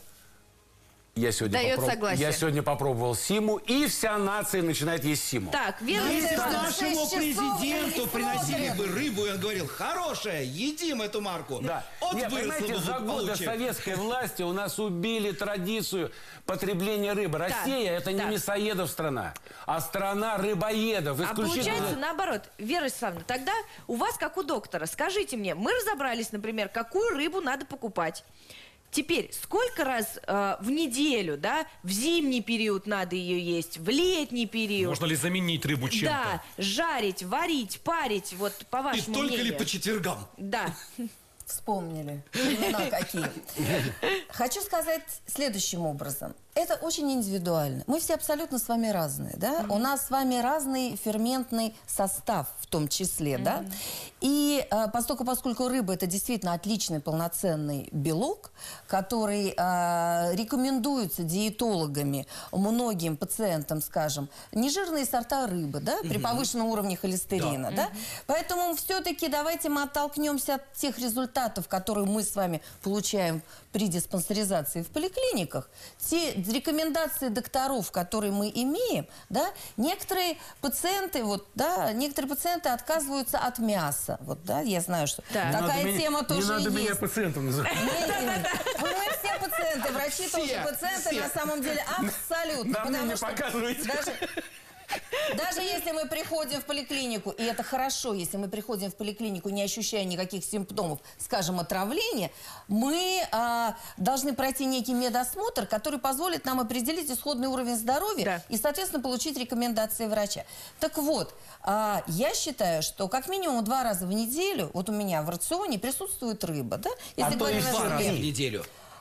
Я сегодня, Дает попроб- согласие. я сегодня попробовал симу, и вся нация начинает есть симу. Так, Вера Если Александровна, нашему шесть часов президенту и приносили смотрим. бы рыбу, и он говорил, хорошая, едим эту марку. Да. Вот Нет, выросло понимаете, бы за годы благополучие. советской власти у нас убили традицию потребления рыбы. Россия это не так. мясоедов страна, а страна рыбоедов. А Исключительно- получается наоборот. Вера Александровна, тогда у вас, как у доктора, скажите мне, мы разобрались, например, какую рыбу надо покупать. Теперь, сколько раз э, в неделю, да, в зимний период надо ее есть, в летний период? Можно ли заменить рыбу чем-то? Да, жарить, варить, парить, вот по И вашему только мнению. ли по четвергам? Да. Вспомнили. Времена какие. Хочу сказать следующим образом. Это очень индивидуально. Мы все абсолютно с вами разные, да? У нас с вами разный ферментный состав в том числе, да? И э, поскольку, поскольку рыба – это действительно отличный полноценный белок, который э, рекомендуется диетологами многим пациентам, скажем, нежирные сорта рыбы, да? При повышенном уровне холестерина, да? Поэтому все-таки давайте мы оттолкнемся от тех результатов, которые мы с вами получаем при диспансеризации в поликлиниках. Те рекомендации докторов, которые мы имеем, да, некоторые пациенты, вот, да, некоторые пациенты отказываются от мяса. Вот, да, я знаю, что Да. такая Не надо тема меня, тоже не надо есть. меня пациентом называть. Мы, мы все пациенты, врачи Все, тоже пациенты, все. на самом деле, абсолютно. На мне потому не что показывайте. Даже, даже если мы приходим в поликлинику, и это хорошо, если мы приходим в поликлинику, не ощущая никаких симптомов, скажем, отравления, мы а, должны пройти некий медосмотр, который позволит нам определить исходный уровень здоровья Да. и, соответственно, получить рекомендации врача. Так вот, а, я считаю, что как минимум два раза в неделю, вот у меня в рационе присутствует рыба, да? А то и говорить о Два раза рыбе. в неделю.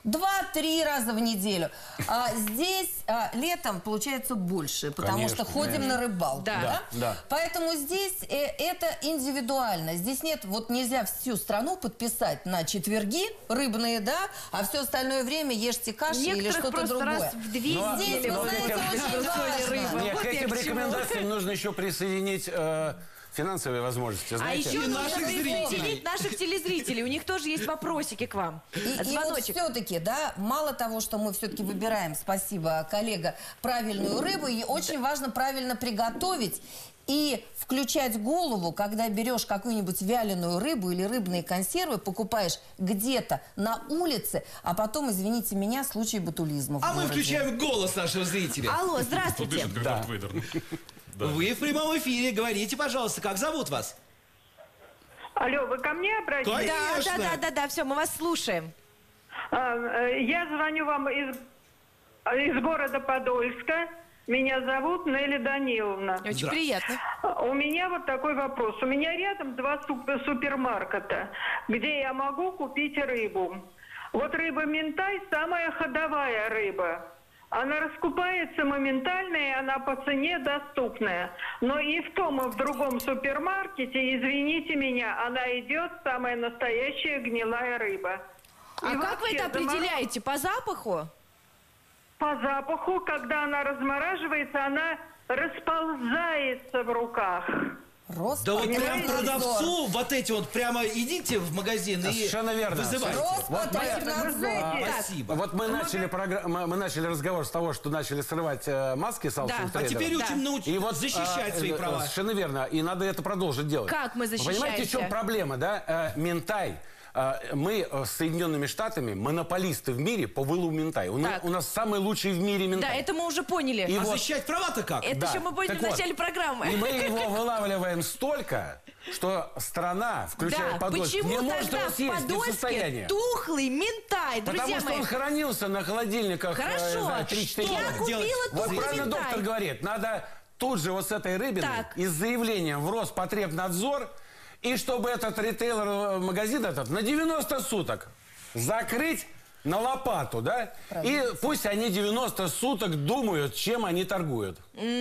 Два-три раза в неделю. А здесь а, летом получается больше, потому Конечно, что ходим конечно. на рыбалку. Да. Да? Да. Поэтому здесь э, это индивидуально. Здесь нет, вот нельзя всю страну подписать на четверги рыбные, да, а все остальное время ешьте каши или Некоторых что-то просто другое. раз в две Но- недели Здесь, вы вот знаете, это очень вот важно. рыба. Нет, Вот к я этим к чему. рекомендациям нужно еще присоединить э, финансовые возможности. А Знаете? еще нужно наших присоединить зрителей. наших телезрителей. У них тоже есть вопросики к вам. И, и вот Звоночек. все-таки, да, мало того, что мы все-таки выбираем, спасибо, коллега, правильную рыбу, и очень важно правильно приготовить и включать голову, когда берешь какую-нибудь вяленую рыбу или рыбные консервы, покупаешь где-то на улице, а потом, извините меня, случай ботулизма в А мы городе. включаем голос нашего зрителя. Алло, Кто здравствуйте. дышит, как Дарт Вейдер. Да. Вы в прямом эфире. Говорите, пожалуйста, как зовут вас? Алло, вы ко мне обратились? Да, Конечно. да, да, да, да, все, мы вас слушаем. А, э, Я звоню вам из, из города Подольска. Меня зовут Нелли Даниловна. Очень Здравствуйте. приятно. У меня вот такой вопрос. У меня рядом два суп- супермаркета, где я могу купить рыбу. Вот рыба минтай самая ходовая рыба. Она раскупается моментально, и она по цене доступная. Но и в том, и в другом супермаркете, извините меня, она идет самая настоящая гнилая рыба. А И как вы вообще это заморо- определяете? По запаху? По запаху, когда она размораживается, она расползается в руках. Роспотребнадзор. Да вот прям продавцу вот эти вот прямо идите в магазин и Совершенно верно. вызывайте. Роспотребнадзор. Спасибо. Вот мы начали, програ- мы, мы начали разговор с того, что начали срывать э, маски с алчным Да. А теперь трейдером. учим науч- И вот, защищать а, свои э, права. Совершенно верно. И надо это продолжить делать. Как мы Вы понимаете, в защищаемся? чем проблема, да? Э, Минтай. Э, Мы э, с Соединенными Штатами монополисты в мире по вылову минтай. У, на- Так. у нас самый лучший в мире минтай. Да, это мы уже поняли. И А вот- защищать права-то как? Это Да. еще мы поняли Так в вот, начале программы. И мы его вылавливаем столько, что страна, включая Да, Подольск, почему не может тогда его в съесть, не в Подольске состоянии. тухлый минтай, друзья Потому что мои? он хранился на холодильниках э, Хорошо, за три-четыре я года. купила Вот тухлый правильно минтай. доктор говорит, надо тут же вот с этой рыбиной Так. и с заявлением в Роспотребнадзор, и чтобы этот ритейлер, э, магазин этот на девяносто суток закрыть на лопату, да? И пусть они девяносто суток думают, чем они торгуют.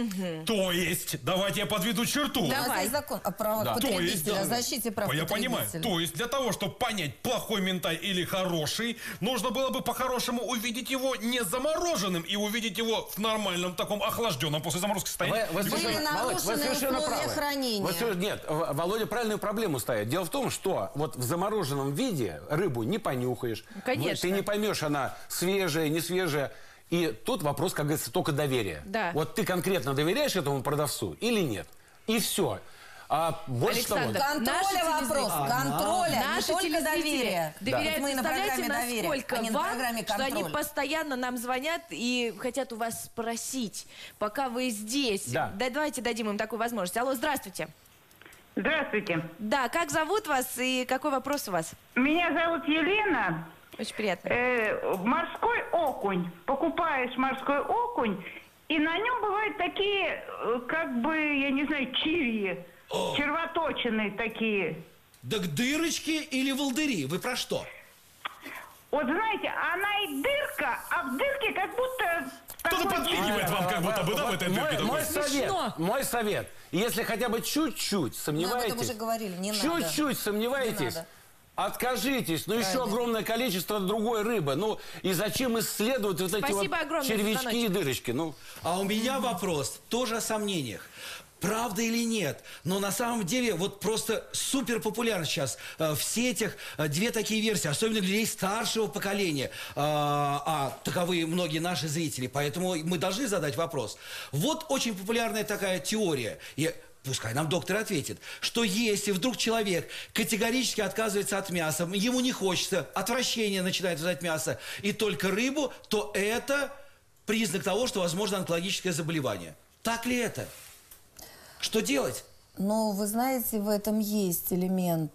То есть, давайте я подведу черту. У нас Давай. есть закон о правах Да. потребителя, То о есть, защите прав Я понимаю. потребителя. То есть для того, чтобы понять, плохой минтай или хороший, нужно было бы по-хорошему увидеть его не замороженным и увидеть его в нормальном таком охлажденном после заморозки состоянии. Были совершенно- нарушены Володь, вы совершенно условия правы. хранения. Вы соверш- Нет, В- Володя правильную проблему ставит. Дело в том, что вот в замороженном виде рыбу не понюхаешь. Конечно. Ты не поймешь, она свежая, не свежая. И тут вопрос, как говорится, только доверия. Да. Вот ты конкретно доверяешь этому продавцу или нет? И все. А больше Александр, того... Контроля Наши вопрос, телезрители. контроля, не Наши только телезрители доверия. доверяют, Вот мы на представляете, программе доверия, насколько а не на вам, программе что они контроля. постоянно нам звонят и хотят у вас спросить, пока вы здесь. Да. Да, давайте дадим им такую возможность. Алло, здравствуйте. Здравствуйте. Да, как зовут вас и какой вопрос у вас? Меня зовут Елена. Очень приятно. Э, морской окунь. Покупаешь морской окунь, и на нем бывают такие, э, как бы, я не знаю, чирьи, червоточины такие. Так дырочки или волдыри? Вы про что? Вот знаете, она и дырка, а в дырке как будто... Кто-то такой- подмигивает вам, как будто бы, да, в этой Мой, дырке мой такой. совет, Смешно. мой совет. Если хотя бы чуть-чуть Мы сомневаетесь... об этом уже говорили, не надо. Чуть-чуть Не сомневаетесь, надо. откажитесь. Ну, еще Правильно. огромное количество другой рыбы. Ну, и зачем исследовать вот эти Спасибо вот огромное за червячки звоночек. и дырочки? Ну, А у меня вопрос тоже о сомнениях. Правда или нет? Но на самом деле вот просто супер популярно сейчас э, в сетях э, две такие версии, особенно для людей старшего поколения, а, а таковы многие наши зрители, поэтому мы должны задать вопрос. Вот очень популярная такая теория, и пускай нам доктор ответит, что если вдруг человек категорически отказывается от мяса, ему не хочется, отвращение начинает вызывать мясо, и только рыбу, то это признак того, что возможно онкологическое заболевание. Так ли это? Что делать? Ну, вы знаете, в этом есть элемент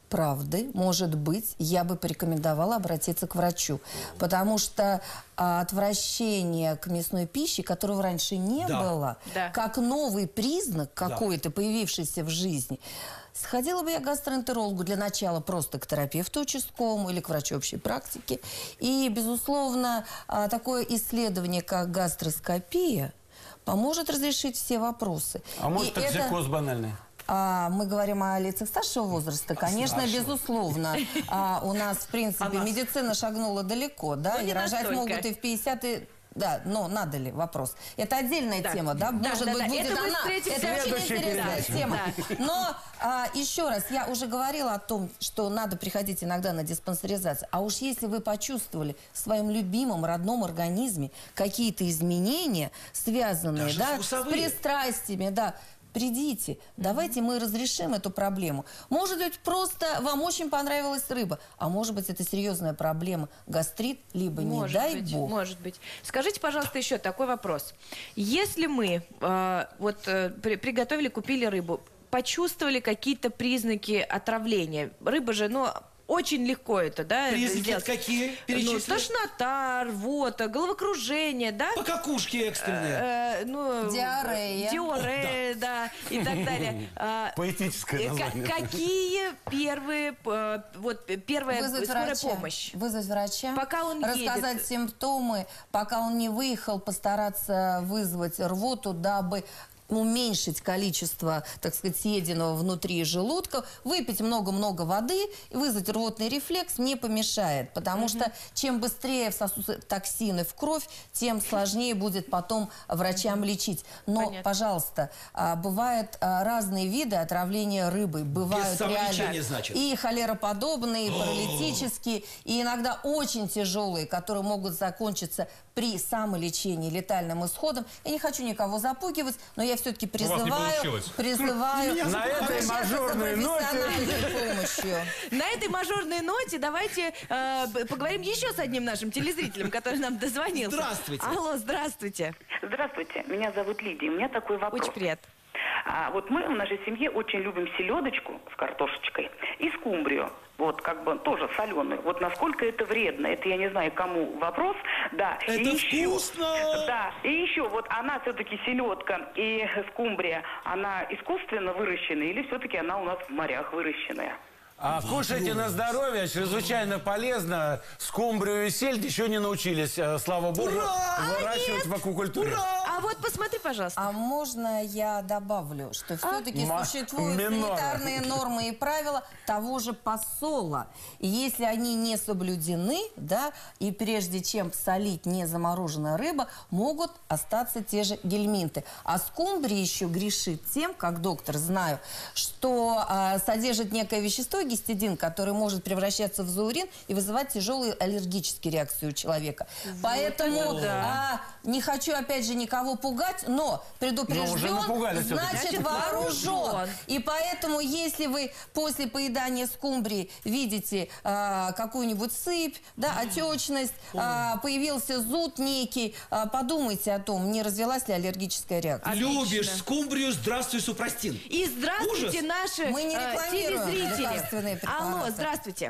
правды, может быть, я бы порекомендовала обратиться к врачу. Потому что а, отвращение к мясной пище, которого раньше не Да. было, Да. как новый признак Да. какой-то, появившийся в жизни, сходила бы я к гастроэнтерологу для начала просто к терапевту участковому или к врачу общей практики. И, безусловно, а, такое исследование, как гастроскопия, поможет разрешить все вопросы. А может, И токсикоз это- банальный? А, мы говорим о лицах старшего возраста, конечно, Старшего. безусловно. А, у нас, в принципе, А нас? медицина шагнула далеко, да, Ну, не и рожать настолько. могут и в пятьдесят, и... Да, но надо ли? Вопрос. Это отдельная Да. тема, да? Да, Может да, быть, да. будет Это мы она. встретимся Это в очень следующей интересная передаче. тема. Да. Но а, еще раз, я уже говорила о том, что надо приходить иногда на диспансеризацию. А уж если вы почувствовали в своем любимом родном организме какие-то изменения, связанные, Даже да, с вкусовые. пристрастиями, да, придите, давайте мы разрешим эту проблему. Может быть, просто вам очень понравилась рыба, а может быть, это серьезная проблема, гастрит, либо Может не дай быть, бог. может быть. Скажите, пожалуйста, еще такой вопрос. Если мы э, вот э, при- приготовили, купили рыбу, почувствовали какие-то признаки отравления, рыба же, ну, очень легко это, да? Признаки сделать. какие? Ну, Перечисли? тошнота, рвота, головокружение, да? По какушке экстренные. Э, ну, Диарея. Диарея, да, и так далее. А, Поэтическое э, название. ка- Какие первые, э, вот первая Вызвать скорая врача. помощь? Вызвать врача. Пока он рассказать едет. симптомы, пока он не выехал, постараться вызвать рвоту, дабы уменьшить количество, так сказать, съеденного внутри желудка, выпить много-много воды и вызвать рвотный рефлекс не помешает, потому что чем быстрее всосутся токсины в кровь, тем сложнее будет потом врачам лечить. Но, Понятно. пожалуйста, а, бывают а, разные виды отравления рыбой. Бывают самолечения, реально значит. и холероподобные, и паралитические, и иногда очень тяжелые, которые могут закончиться при самолечении летальным исходом. Я не хочу никого запугивать, но я все-таки вас не призываю, получилось. призываю На этой обращаться за мажорной ноте. профессиональной помощью. На этой мажорной ноте давайте э, б- поговорим еще с одним нашим телезрителем, который нам дозвонился. Здравствуйте. Алло, здравствуйте. Здравствуйте, меня зовут Лидия. У меня такой вопрос. Очень приятно. А, вот мы в нашей семье очень любим селедочку с картошечкой и скумбрию. Вот, как бы тоже соленую. Вот насколько это вредно, это я не знаю, кому вопрос. Да. Это и еще, вкусно! Да. И еще, вот она все-таки селедка и скумбрия, она искусственно выращенная или все-таки она у нас в морях выращенная? А кушайте на здоровье, чрезвычайно полезно. Скумбрию и сельдь еще не научились, э, слава богу, выращивать в аквакультуре. А вот посмотри, пожалуйста. А можно я добавлю, что все-таки Ма- существуют минора. санитарные нормы и правила того же посола. И если они не соблюдены, да, и прежде чем солить не замороженная рыба, могут остаться те же гельминты. А скумбрия еще грешит тем, как доктор знаю, что а, содержит некое вещество гистидин, который может превращаться в заурин и вызывать тяжелые аллергические реакции у человека. Поэтому это да. а, не хочу опять же никого пугать, но предупрежден, напугали всё-таки. значит Значит, вооружен. вооружен. И поэтому, если вы после поедания скумбрии видите а, какую-нибудь сыпь, да, отечность, а, появился зуд некий, а, подумайте о том, не развилась ли аллергическая реакция. Любишь скумбрию, здравствуй, супрастин. И здравствуйте, Ужас. наши Мы не э, рекламируем телезрители. лекарственные препараты. Алло, здравствуйте.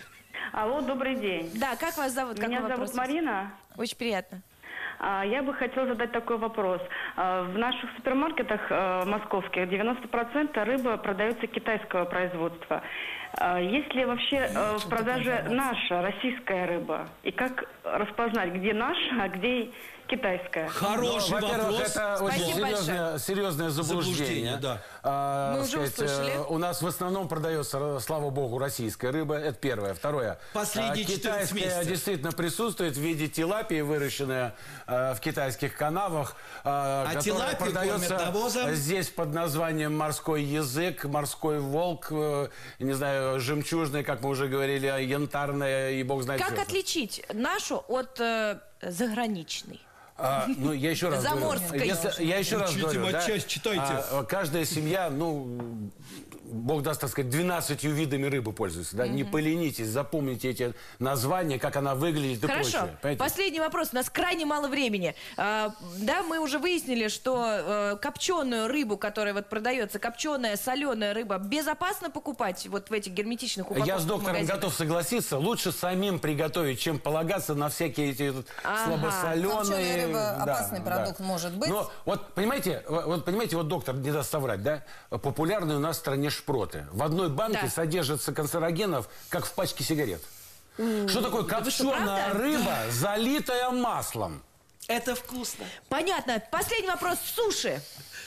Алло, добрый день. Да, как вас зовут? Какой Меня вопрос? зовут Марина. Очень приятно. А, Я бы хотела задать такой вопрос. А, В наших супермаркетах а, московских девяносто процентов рыбы продается китайского производства. А, Есть ли вообще а, в продаже наша российская рыба? И как распознать, где наша, а где китайская? Хороший Ну, во-первых, вопрос. это очень Спасибо серьезное, серьезное заблуждение. Заблуждение, да. А, Мы так уже услышали. э, У нас в основном продается, слава богу, российская рыба. Это первое. Второе. Последние а, четырнадцать китайская месяцев. действительно присутствует в виде тилапии, выращенная э, в китайских канавах. э, А которая тилапию продается кормят навозом? здесь под названием морской язык, морской волк, э, не знаю, жемчужный, как мы уже говорили, янтарная и бог знает Как что. отличить нашу от э, заграничной? А, ну, я еще раз Заморской. говорю. Если, я еще раз Учите говорю, да, матчасть, читайте. а, каждая семья, ну, Бог даст, так сказать, двенадцатью видами рыбы пользуется. Да? Mm-hmm. Не поленитесь, запомните эти названия, как она выглядит и Хорошо. прочее. Понимаете? Последний вопрос. У нас крайне мало времени. А, да, мы уже выяснили, что а, копченую рыбу, которая вот продается, копченая, соленая рыба, безопасно покупать вот в этих герметичных упаковках. Я с доктором в магазинах? готов согласиться. Лучше самим приготовить, чем полагаться на всякие эти Ага. слабосоленые. Копченая рыба да, опасный да. продукт может быть. Но вот понимаете, вот понимаете, вот доктор не даст соврать, да? Популярные у нас в стране шпроты. В одной банке Да. содержится канцерогенов, как в пачке сигарет. Что такое копченая рыба, залитая маслом? Это вкусно. Понятно. Последний вопрос. Суши.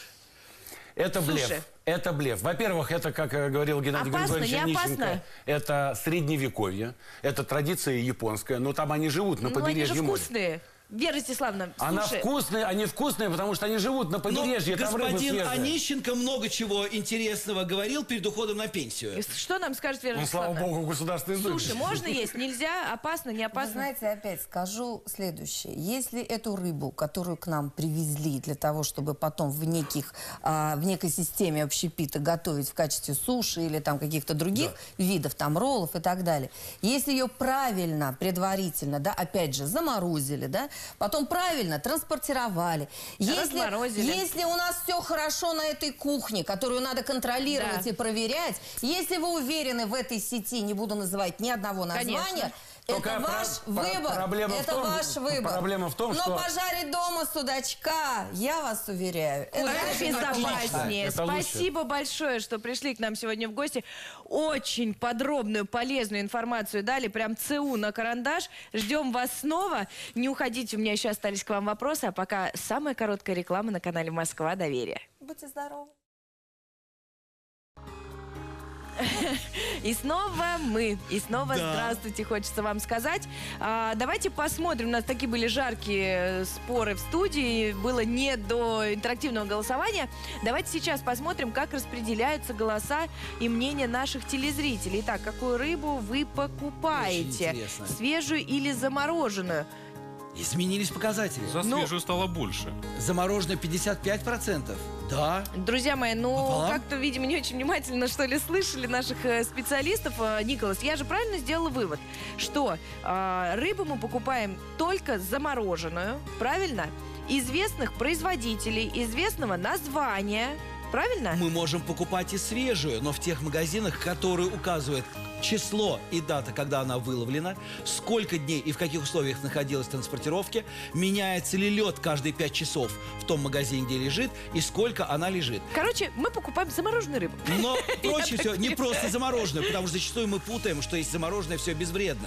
Это блеф. Суши. Это блеф. Во-первых, это, как э, говорил Геннадий Опасно, Григорьевич не Онищенко, опасно? это средневековье, это традиция японская, но там они живут на Ну, они побережье же моря. вкусные. Вера Ростиславовна, Она слушай. вкусные, они вкусные, потому что они живут на побережье, Но там рыба господин свежая. Онищенко много чего интересного говорил перед уходом на пенсию. Что нам скажет Вера Ну, слава Ростиславовна? богу, государственный дух. Суши можно есть? Нельзя? Опасно? Не Вы опасно? знаете, опять скажу следующее. Если эту рыбу, которую к нам привезли для того, чтобы потом в, неких, а, в некой системе общепита готовить в качестве суши или там каких-то других да. видов, там роллов и так далее, если ее правильно, предварительно, да, опять же, заморозили, да, потом правильно транспортировали. Если, если у нас все хорошо на этой кухне, которую надо контролировать да. и проверять, если вы уверены в этой сети, не буду называть ни одного названия, Конечно. это ваш про- выбор. проблема в это том- ваш выбор. проблема в том, Но что- пожарить дома судачка, я вас уверяю, это Куда очень безопаснее. Это лучше. Спасибо большое, что пришли к нам сегодня в гости. Очень подробную, полезную информацию дали. Прям ЦУ на карандаш. Ждем вас снова. Не уходите, у меня еще остались к вам вопросы. А пока самая короткая реклама на канале «Москва. Доверие». Будьте здоровы. И снова мы, и снова Да. здравствуйте, хочется вам сказать. А, давайте посмотрим, у нас такие были жаркие споры в студии, было не до интерактивного голосования. Давайте сейчас посмотрим, как распределяются голоса и мнения наших телезрителей. Итак, какую рыбу вы покупаете? Очень интересно. Свежую или замороженную? Изменились показатели. За Ну- свежую стало больше. Заморожено пятьдесят пять процентов. Да. Друзья мои, ну, Пополам? как-то, видимо, не очень внимательно, что ли, слышали наших э, специалистов. Э, Николас, я же правильно сделала вывод, что э, рыбу мы покупаем только замороженную, правильно? Известных производителей, известного названия, правильно? Мы можем покупать и свежую, но в тех магазинах, которые указывают число и дата, когда она выловлена, сколько дней и в каких условиях находилась в транспортировке, меняется ли лед каждые пять часов в том магазине, где лежит, и сколько она лежит. Короче, мы покупаем замороженную рыбу. Но проще Я все, так не понимаю. просто замороженную, потому что зачастую мы путаем, что есть замороженное, все безвредно.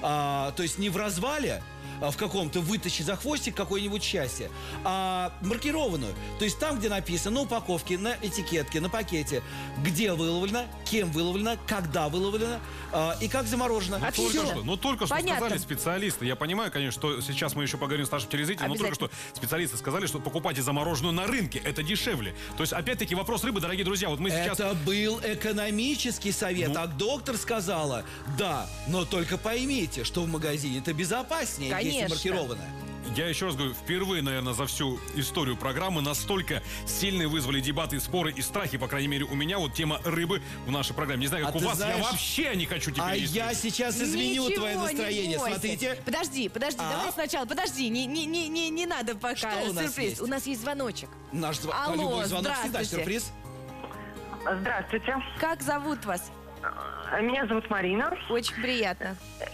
А, то есть не в развале, а в каком-то вытащи за хвостик какое-нибудь счастье, а маркированную. То есть там, где написано на упаковке, на этикетке, на пакете, где выловлено, кем выловлено, когда выловлено а, и как заморожено. Ну, только что, ну, только что Понятно. сказали специалисты. Я понимаю, конечно, что сейчас мы еще поговорим с нашим телезрителем, но только что специалисты сказали, что покупайте замороженную на рынке, это дешевле. То есть, опять-таки, вопрос рыбы, дорогие друзья, вот мы сейчас... Это был экономический совет, Ну. а доктор сказала, да, но только поймите, что в магазине это безопаснее, если Конечно. маркировано. Я еще раз говорю, впервые, наверное, за всю историю программы настолько сильные вызвали дебаты, споры и страхи, по крайней мере, у меня вот тема рыбы в нашей программе. Не знаю, как А у ты вас, знаешь, я вообще не хочу теперь А есть я рыбу. сейчас изменю Ничего, твое не настроение. бойся. Смотрите. Подожди, подожди, А? давай сначала, подожди, не, не, не, не, не надо пока. Что у нас Сюрприз. есть? У нас есть звоночек. Наш зв... Алло, любой звонок всегда здравствуйте. сюрприз. Здравствуйте. Как зовут вас? Меня зовут Марина. Очень приятно.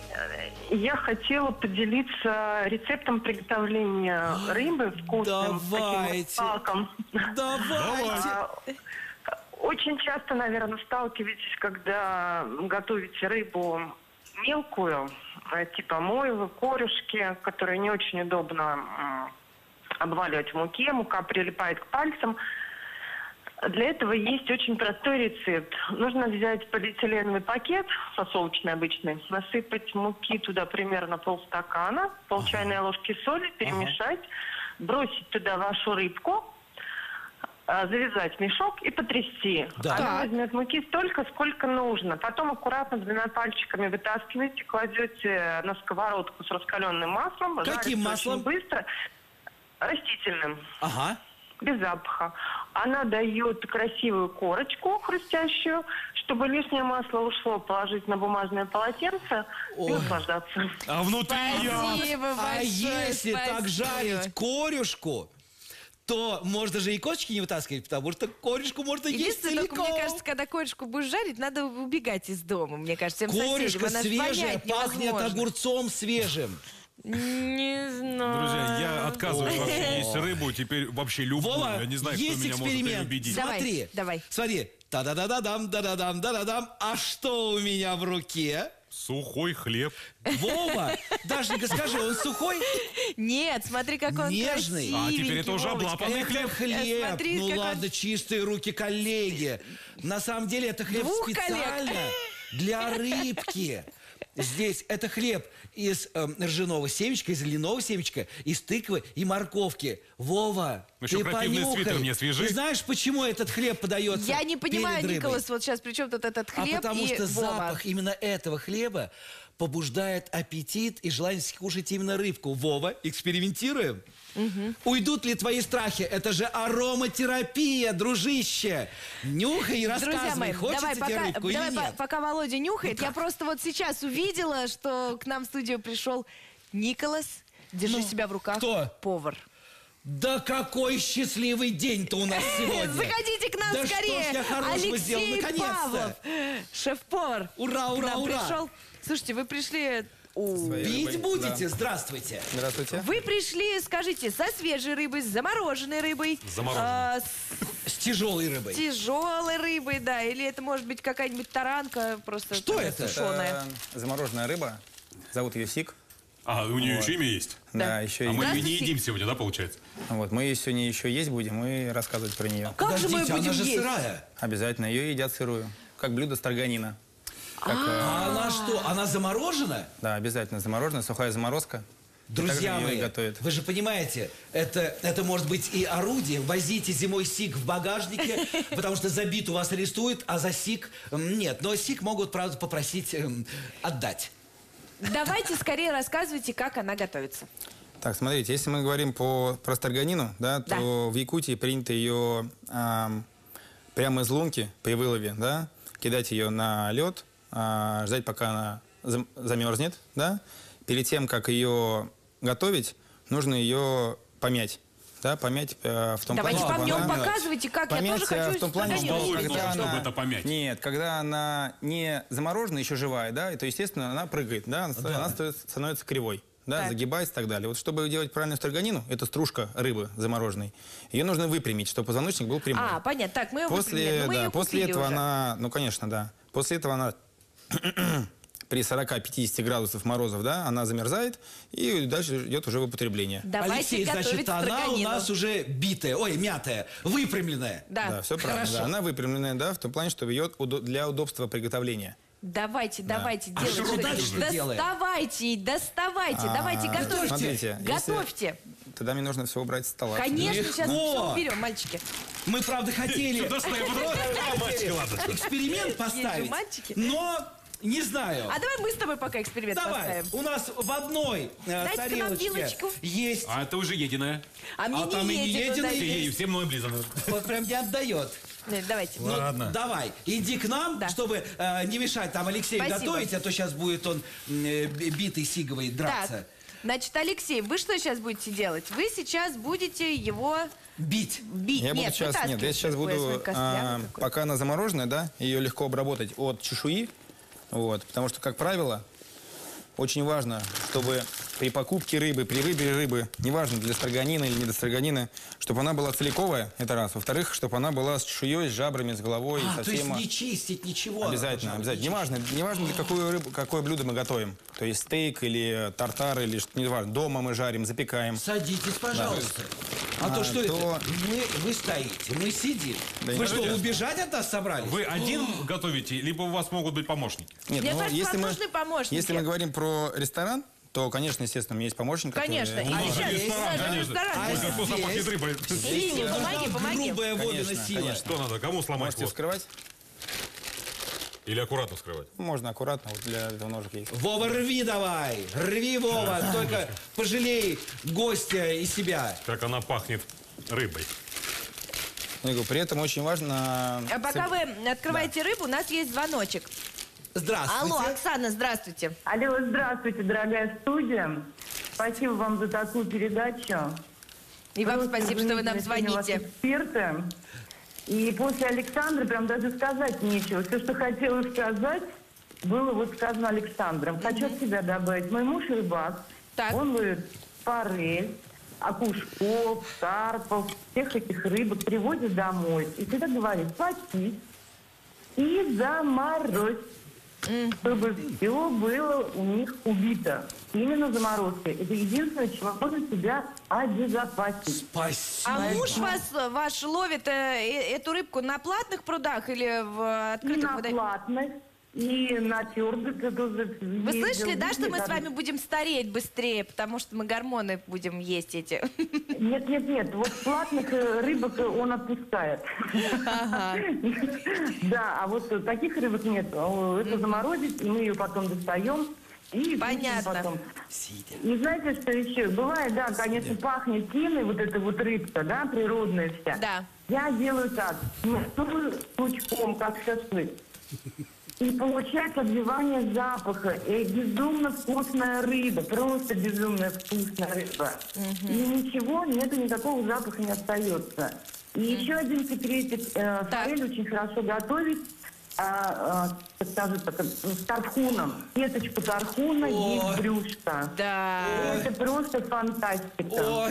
Я хотела поделиться рецептом приготовления рыбы вкусным. Давайте. Таким вот палком. Давайте. А, Очень часто, наверное, сталкиваетесь, когда готовите рыбу мелкую, э, типа мойлы, корюшки, которые не очень удобно м, обваливать в муке, мука прилипает к пальцам. Для этого есть очень простой рецепт. Нужно взять полиэтиленовый пакет, фасовочный обычный, насыпать муки туда примерно полстакана, пол чайной ложки соли, перемешать, бросить туда вашу рыбку, а, завязать мешок и потрясти. Да. Она Так. возьмет муки столько, сколько нужно. Потом аккуратно двумя пальчиками вытаскиваете, кладете на сковородку с раскаленным маслом. Каким жарится маслом? очень быстро. растительным. Ага. Без запаха. Она дает красивую корочку хрустящую, чтобы лишнее масло ушло, положить на бумажное полотенце и наслаждаться. А внутри Спасибо А большое, если так спасибо. жарить корюшку, то можно же и косточки не вытаскивать, потому что корюшку можно есть Единственное, только целиком. мне кажется, когда корюшку будешь жарить, надо убегать из дома, мне кажется, всем Корюшка соседям. Она ж свежая, вонять пахнет невозможно. огурцом свежим. Не знаю. Друзья, я отказываюсь вообще есть рыбу, теперь вообще любую. Вова, Я не знаю, кто есть меня может эксперимент. переубедить. Давай, Смотри, давай. смотри. Та-да-да-да-дам, да-да-дам, да-да-дам. А что у меня в руке? Сухой хлеб. Вова, Дашенька, скажи, он сухой? Нет, смотри, как он Нежный. красивенький, А теперь это уже Вовочка. облапанный Это хлеб. хлеб. Смотри, ну как он- ладно, чистые руки коллеги. На самом деле это хлеб Двух специально коллег. для рыбки. Здесь это хлеб из э, ржаного семечка, из льняного семечка, из тыквы и морковки. Вова, Еще ты крапивный понюхай. свитер мне свяжи. Ты знаешь, почему этот хлеб подается Я не понимаю, перед рыбой? Николас, вот сейчас при чем тут этот А хлеб потому и что Вова? запах именно этого хлеба побуждает аппетит и желание кушать именно рыбку. Вова, экспериментируем? Уйдут ли твои страхи? Это же ароматерапия, дружище. Нюхай и рассказывай, Друзья мои, хочется давай, тебе пока, рыбку давай или по- нет. пока Володя нюхает, я просто вот сейчас увидела, что к нам в студию пришел Николас. Держи себя в руках. Кто? Повар. Да какой счастливый день-то у нас сегодня. Заходите к нам да скорее. что ж я хорошего сделал, Алексей наконец-то. Павлов, шеф-повар. Ура, к ура, нам ура. пришел. Слушайте, вы пришли... О, Пить будете? Здравствуйте. Здравствуйте. Вы пришли, скажите, со свежей рыбой, с замороженной рыбой, Замороженной. а, С тяжелой рыбой. с тяжелой рыбой, да, или это может быть какая-нибудь таранка просто Что там, это? сушеная. Это замороженная рыба. Зовут ее Сик. А, у нее Вот. еще имя есть? Да, еще А и мы ее не Здравствуйте. едим сегодня, да, получается? Вот, мы ее сегодня еще есть будем и рассказывать про нее. Как же мы Подождите, будем она же есть? сырая. Обязательно. Ее едят сырую. Как блюдо строганина. Как, э, А она что, она заморожена? да, обязательно замороженная, сухая заморозка. И Друзья также ее и мои, готовят. вы же понимаете, это, это может быть и орудие. Возите зимой сик в багажнике, потому что за бит у вас арестуют, а за сик м, нет. Но сик могут, правда, попросить эм, отдать. Давайте скорее рассказывайте, как она готовится. Так, смотрите, если мы говорим по, про строганину, да, то Да. в Якутии принято ее ам, прямо из лунки при вылове, да, кидать ее на лед, а, ждать, пока она зам- замерзнет, да. Перед тем, как ее готовить, нужно ее помять. Да, помять э, в том Давайте плане, чтобы помнем, она- показывайте, как. Я Помять, тоже э, хочу в том плане, что строганину. Балует когда нужно, она... чтобы это помять. Нет, когда она не заморожена, еще живая, да, то, естественно, она прыгает, да, она, она становится- становится кривой, да, Так. загибается и так далее. Вот чтобы делать правильную строганину, это стружка рыбы замороженной, ее нужно выпрямить, чтобы позвоночник был прямой. А, понятно. Так, мы ее выпрямили. После, Ну, мы да, ее после купили этого уже. она, ну, конечно, да, после этого она при сорока-пятидесяти градусах морозов, да, она замерзает, и дальше идет уже в употребление. Давайте Алексей, готовить значит, она у строганину. нас уже битая, ой, мятая, выпрямленная. Да. Да, все правильно. Хорошо. Да. Она выпрямленная, да, в том плане, чтобы ее удо- для удобства приготовления. Давайте, давайте, А делайте. что дальше делаем? Доставайте, доставайте, А, давайте, готовьте. смотрите, если- Готовьте. Тогда мне нужно все убрать с стола. Конечно, сейчас Легко. все уберем, мальчики. Мы, правда, хотели Сюда ставим, а, мальчики, ладно. эксперимент Есть же поставить, мальчики. но не знаю. А давай мы с тобой пока эксперимент Давай, поставим. у нас в одной э, Дайте-ка нам тарелочке вилочку. есть... А это уже единое. А мне А там и не не едет, едино, вот и дайте. И все мной облизано. Вот прям не отдает. Нет, Давайте. Ну, Ладно. давай, иди к нам, Да. чтобы э, не мешать там Алексею Спасибо. готовить, а то сейчас будет он э, битый сиговый драться. Так, значит, Алексей, вы что сейчас будете делать? Вы сейчас будете его Бить. бить. Я буду Нет, сейчас, нет, я сейчас вытаскивать. Ой, буду, свой костлявый а, такой. пока она замороженная, да, ее легко обработать от чешуи, вот, потому что, как правило, очень важно, чтобы при покупке рыбы, при выборе рыбы, неважно, для строганина или не для строганина, чтобы она была целиковая, это раз. Во-вторых, чтобы она была с чешуей, с жабрами, с головой, А, со то есть всем. не чистить ничего. Обязательно, обязательно. Неважно, неважно для какую рыбу, какое блюдо мы готовим. То есть стейк или тартар, или что неважно. Дома мы жарим, запекаем. Садитесь, пожалуйста. А, то А, что то- это? Мы, вы стоите, мы сидим. Да Вы не что, подождите. убежать от нас собрались? Вы один готовите, либо у вас могут быть помощники? Нет, Мне ну, кажется, если вам мы, нужны помощники. если мы говорим про ресторан, то, конечно, естественно, у меня есть помощник. который- Конечно. У А нас же сейчас ресторан, есть конечно. ресторан. А Ой, как вкусно здесь? пахнет рыбой. Ирине, помоги, помоги. Грубая Конечно, водная сила. конечно. Что надо? Кому сломать Можете хвост? вскрывать. Или аккуратно вскрывать? Можно аккуратно, вот для этого ножик есть. Вова, рви давай! Рви, Вова! Только пожалей гостя и себя. Как она пахнет рыбой. При этом очень важно... А пока вы открываете да. рыбу, у нас есть звоночек. Здравствуйте. Алло, Оксана, здравствуйте. Алло, здравствуйте, дорогая студия. Спасибо вам за такую передачу. И вам Просто спасибо, что вы нам звоните. Эксперты. И после Александра прям даже сказать нечего. Все, что хотела сказать, было вот сказано Александром. Mm-hmm. Хочу от себя добавить. Мой муж рыбак. Так. Он ловит форель, окушков, карпов, всех этих рыбок приводит домой. И всегда говорит, почти и заморозь. Mm-hmm. Чтобы все было у них убито. Именно заморозка. Это единственное, чего можно себя обезопасить. Спасибо. А муж вас, ваш ловит э, эту рыбку на платных прудах или в открытых водах? И на платных, и на твердых. Вы слышали, да, что мы с вами будем стареть быстрее, потому что мы гормоны будем есть эти? Нет, нет, нет. Вот платных рыбок он отпускает. Да, а вот таких рыбок нет. Это заморозить, и мы ее потом достаем. И понятно. Потом. И знаете, что еще? Бывает, да, конечно, пахнет тиной, вот эта вот рыбка, да, природная вся. Да. Я делаю так, ну, пучком, как шашлык. И получается отбивание запаха. И безумно вкусная рыба, просто безумно вкусная рыба. Угу. И ничего, нету никакого запаха не остается. И угу. еще один секретик. Э, форель очень хорошо готовить. А, а, скажу так, с тархуном. Сеточку тархуна и брюшко. Да. Это просто фантастика. Ой.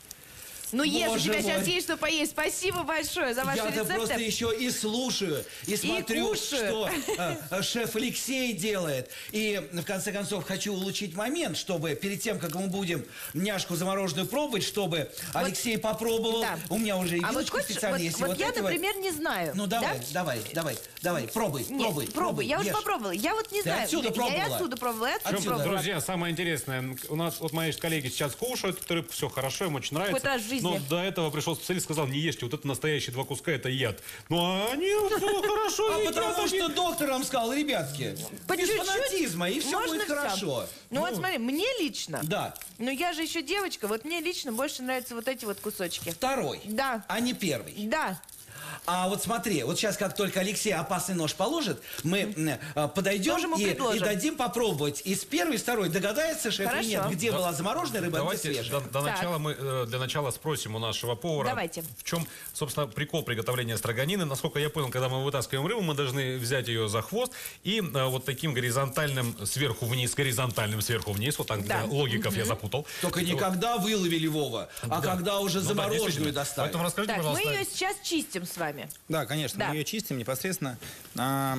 Ну, ешь, у тебя сейчас есть что поесть. Спасибо большое за ваши Я-то рецепты. Я просто еще и слушаю, и смотрю, и что э, шеф Алексей делает. И, в конце концов, хочу улучшить момент, чтобы перед тем, как мы будем няшку замороженную пробовать, чтобы вот, Алексей попробовал. Да. У меня уже и а вилочка вот специально вот, есть. Вот, вот я, этого... например, не знаю. Ну, давай, да? давай, давай, давай, пробуй, Нет, пробуй. пробуй, я ешь. уже попробовала. Я вот не Ты знаю. отсюда пробовала? Я и отсюда пробовала, и отсюда отсюда. пробовала. Друзья, самое интересное, у нас вот мои коллеги сейчас кушают эту рыбу, все хорошо, им очень нравится. Хоть раз в жизни. Но до этого пришел специалист, сказал, не ешьте, вот это настоящие два куска, это яд. Ну, а они все хорошо А едят. потому что доктор вам сказал, ребятки, без фанатизма, и все будет хорошо. Ну вот смотри, мне лично. Да. Ну я же еще девочка, вот мне лично больше нравятся вот эти вот кусочки. Второй. Да. А не первый. Да. А вот смотри, вот сейчас, как только Алексей опасный нож положит, мы э, подойдем и, и дадим попробовать. И с первой, и с второй догадается шеф или нет, где да. была замороженная рыба, Давайте где свежая. До, до начала мы э, для начала спросим у нашего повара, Давайте. в чем, собственно, прикол приготовления строганины. Насколько я понял, когда мы вытаскиваем рыбу, мы должны взять ее за хвост и э, вот таким горизонтальным сверху вниз, горизонтальным сверху вниз, вот так да. логиков угу. я запутал. Только вот. не когда выловили, Вова, а да. когда уже ну, замороженную да, достали. Поэтому расскажите, так, пожалуйста. мы ее сейчас чистим с вами. Да, конечно, да. мы ее чистим непосредственно. А,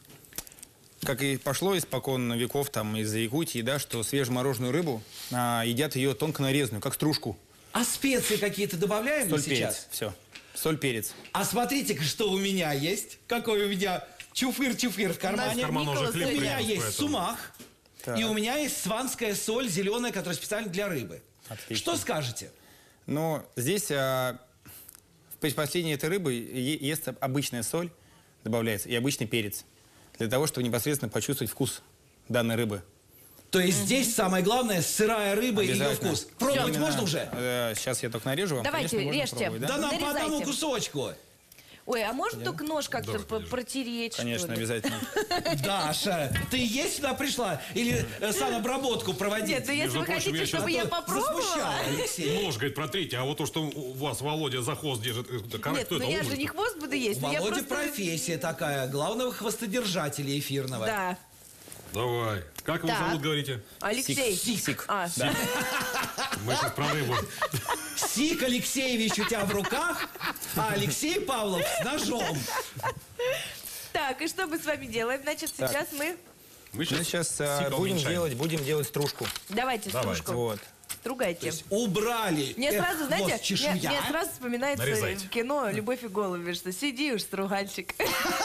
как и пошло испокон веков, там, из Якутии, да, что свежемороженую рыбу а, едят ее тонко нарезанную, как стружку. А специи какие-то добавляем Соль, сейчас? перец, все. Соль, перец. А смотрите-ка, что у меня есть. Какой у меня чуфыр-чуфыр в кармане. У, у меня есть сумах. Так. И у меня есть сванская соль зеленая, которая специально для рыбы. Отлично. Что скажете? Ну, здесь... А... В предпочтении этой рыбы есть обычная соль, добавляется, и обычный перец. Для того, чтобы непосредственно почувствовать вкус данной рыбы. То есть mm-hmm. здесь самое главное сырая рыба и ее вкус. Пробовать Именно, можно уже? Э, сейчас я только нарежу вам. Давайте, Конечно, режьте. Да, да нам по одному кусочку. Ой, а можно только нож как-то протереть? Конечно, обязательно. Даша, ты есть сюда пришла? Или санобработку проводить? Нет, ну если вы хотите, чтобы я попробовала. Нож, говорит, протрите, а вот то, что у вас Володя за хвост держит, нет, ну я же не хвост буду есть. Володя профессия такая, главного хвостодержателя эфирного. Да. Давай. Как его зовут, говорите? Алексей. Сик. А, да. Мы сейчас про рыбу. Сик Алексеевич у тебя в руках, а Алексей Павлов с ножом. Так, и что мы с вами делаем? Значит, так. сейчас мы... Мы сейчас, сейчас а, будем, делать, будем делать стружку. Давайте, Давайте. стружку. Вот. Стругайте. Убрали. Мне Эх, сразу, знаете, вот мне, мне сразу вспоминается Нарезайте. в кино «Любовь и голуби», что сиди уж, стругальщик.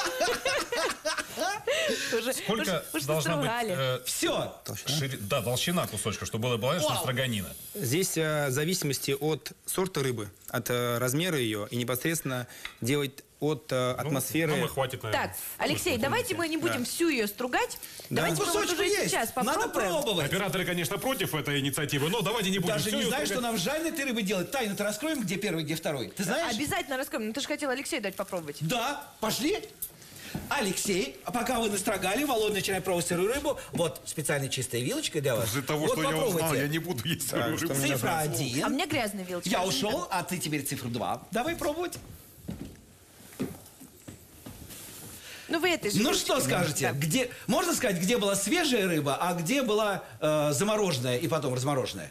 Сколько должна быть... э, Все. шири- Да, толщина кусочка, чтобы было понятно, что строганина. Здесь э, в зависимости от сорта рыбы, от э, размера ее, и непосредственно делать от э, атмосферы. Ну, ну, хватит, так, Алексей, давайте мы не будем да. всю ее стругать. Да. Давайте мы вот уже есть. сейчас попробуем. Надо пробовать. Операторы, конечно, против этой инициативы, но давайте не будем. Даже не знаешь, что нам жареные этой рыбы делать. Тайну-то раскроем, где первый, где второй. Ты знаешь? Обязательно раскроем. Ну, ты же хотел Алексею дать попробовать. Да, пошли. Алексей, а пока вы настрогали, Володя начинает пробовать сырую рыбу. Вот специальная чистая вилочка для вас. Из-за того, вот что попробуйте. я узнал, я не буду есть сырую рыбу. Цифра один. А у меня грязная вилочка. Я ушел, а ты теперь цифру два. Давай пробовать. Ну, вы этой же Ну, вилочкой. что скажете? Да. Где, можно сказать, где была свежая рыба, а где была э, замороженная и потом размороженная?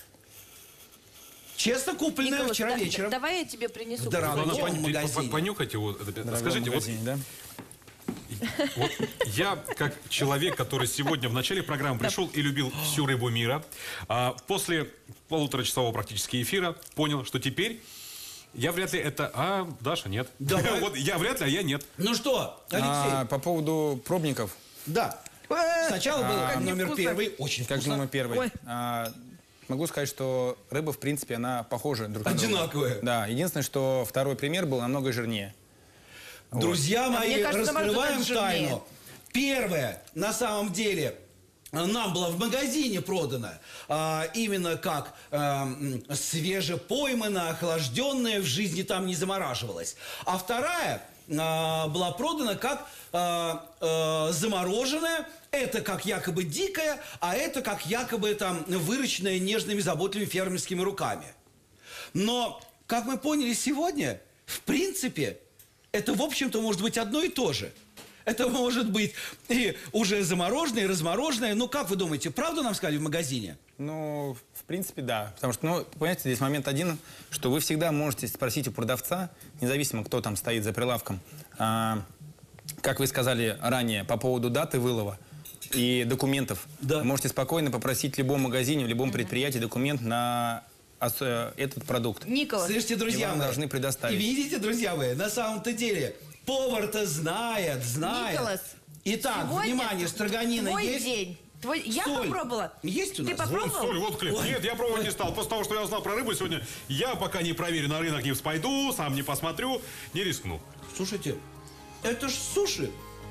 Честно купленная Николас, вчера да, вечером. Давай я тебе принесу. В дорогом магазине. Понюхайте его. Скажите, магазине, вот... Да? Вот я, как человек, который сегодня в начале программы пришел и любил всю рыбу мира, а после полуторачасового практически эфира понял, что теперь я вряд ли это... А, Даша, нет. Вот я вряд ли, а я нет. Ну что, Алексей? А, по поводу пробников. Да. Сначала был А, номер первый. Очень Как вкусно. номер первый. А, могу сказать, что рыба, в принципе, она похожа друг на друга. Одинаковая. Да, единственное, что второй пример был намного жирнее. Друзья Вот. мои, А мне кажется, раскрываем наоборот, тайну. Первое, на самом деле, нам было в магазине продано а, именно как а, свежепойманное, охлажденное, в жизни там не замораживалось. А вторая а, была продана как а, а, замороженная. Это как якобы дикая, а это как якобы там выращенная нежными, заботливыми фермерскими руками. Но, как мы поняли сегодня, в принципе, это, в общем-то, может быть одно и то же. Это может быть и уже замороженное, и размороженное. Ну, как вы думаете, правду нам сказали в магазине? Ну, в принципе, да. Потому что, ну, понимаете, здесь момент один, что вы всегда можете спросить у продавца, независимо, кто там стоит за прилавком, а, как вы сказали ранее, по поводу даты вылова и документов. Да. Вы можете спокойно попросить в любом магазине, в любом предприятии документ на этот продукт. Николас. Слышите, друзья мои, должны предоставить. И видите, друзья мои, на самом-то деле, повар-то знает, знает. Николас, Итак, внимание, строганина твой есть? день. Твой... Я Соль. попробовала. Есть у нас? Ты попробовал? Вот соль, вот хлеб. Нет, я пробовать не стал. После того, что я узнал про рыбу сегодня, я пока не проверю, на рынок не пойду, сам не посмотрю, не рискну. Слушайте, это ж суши.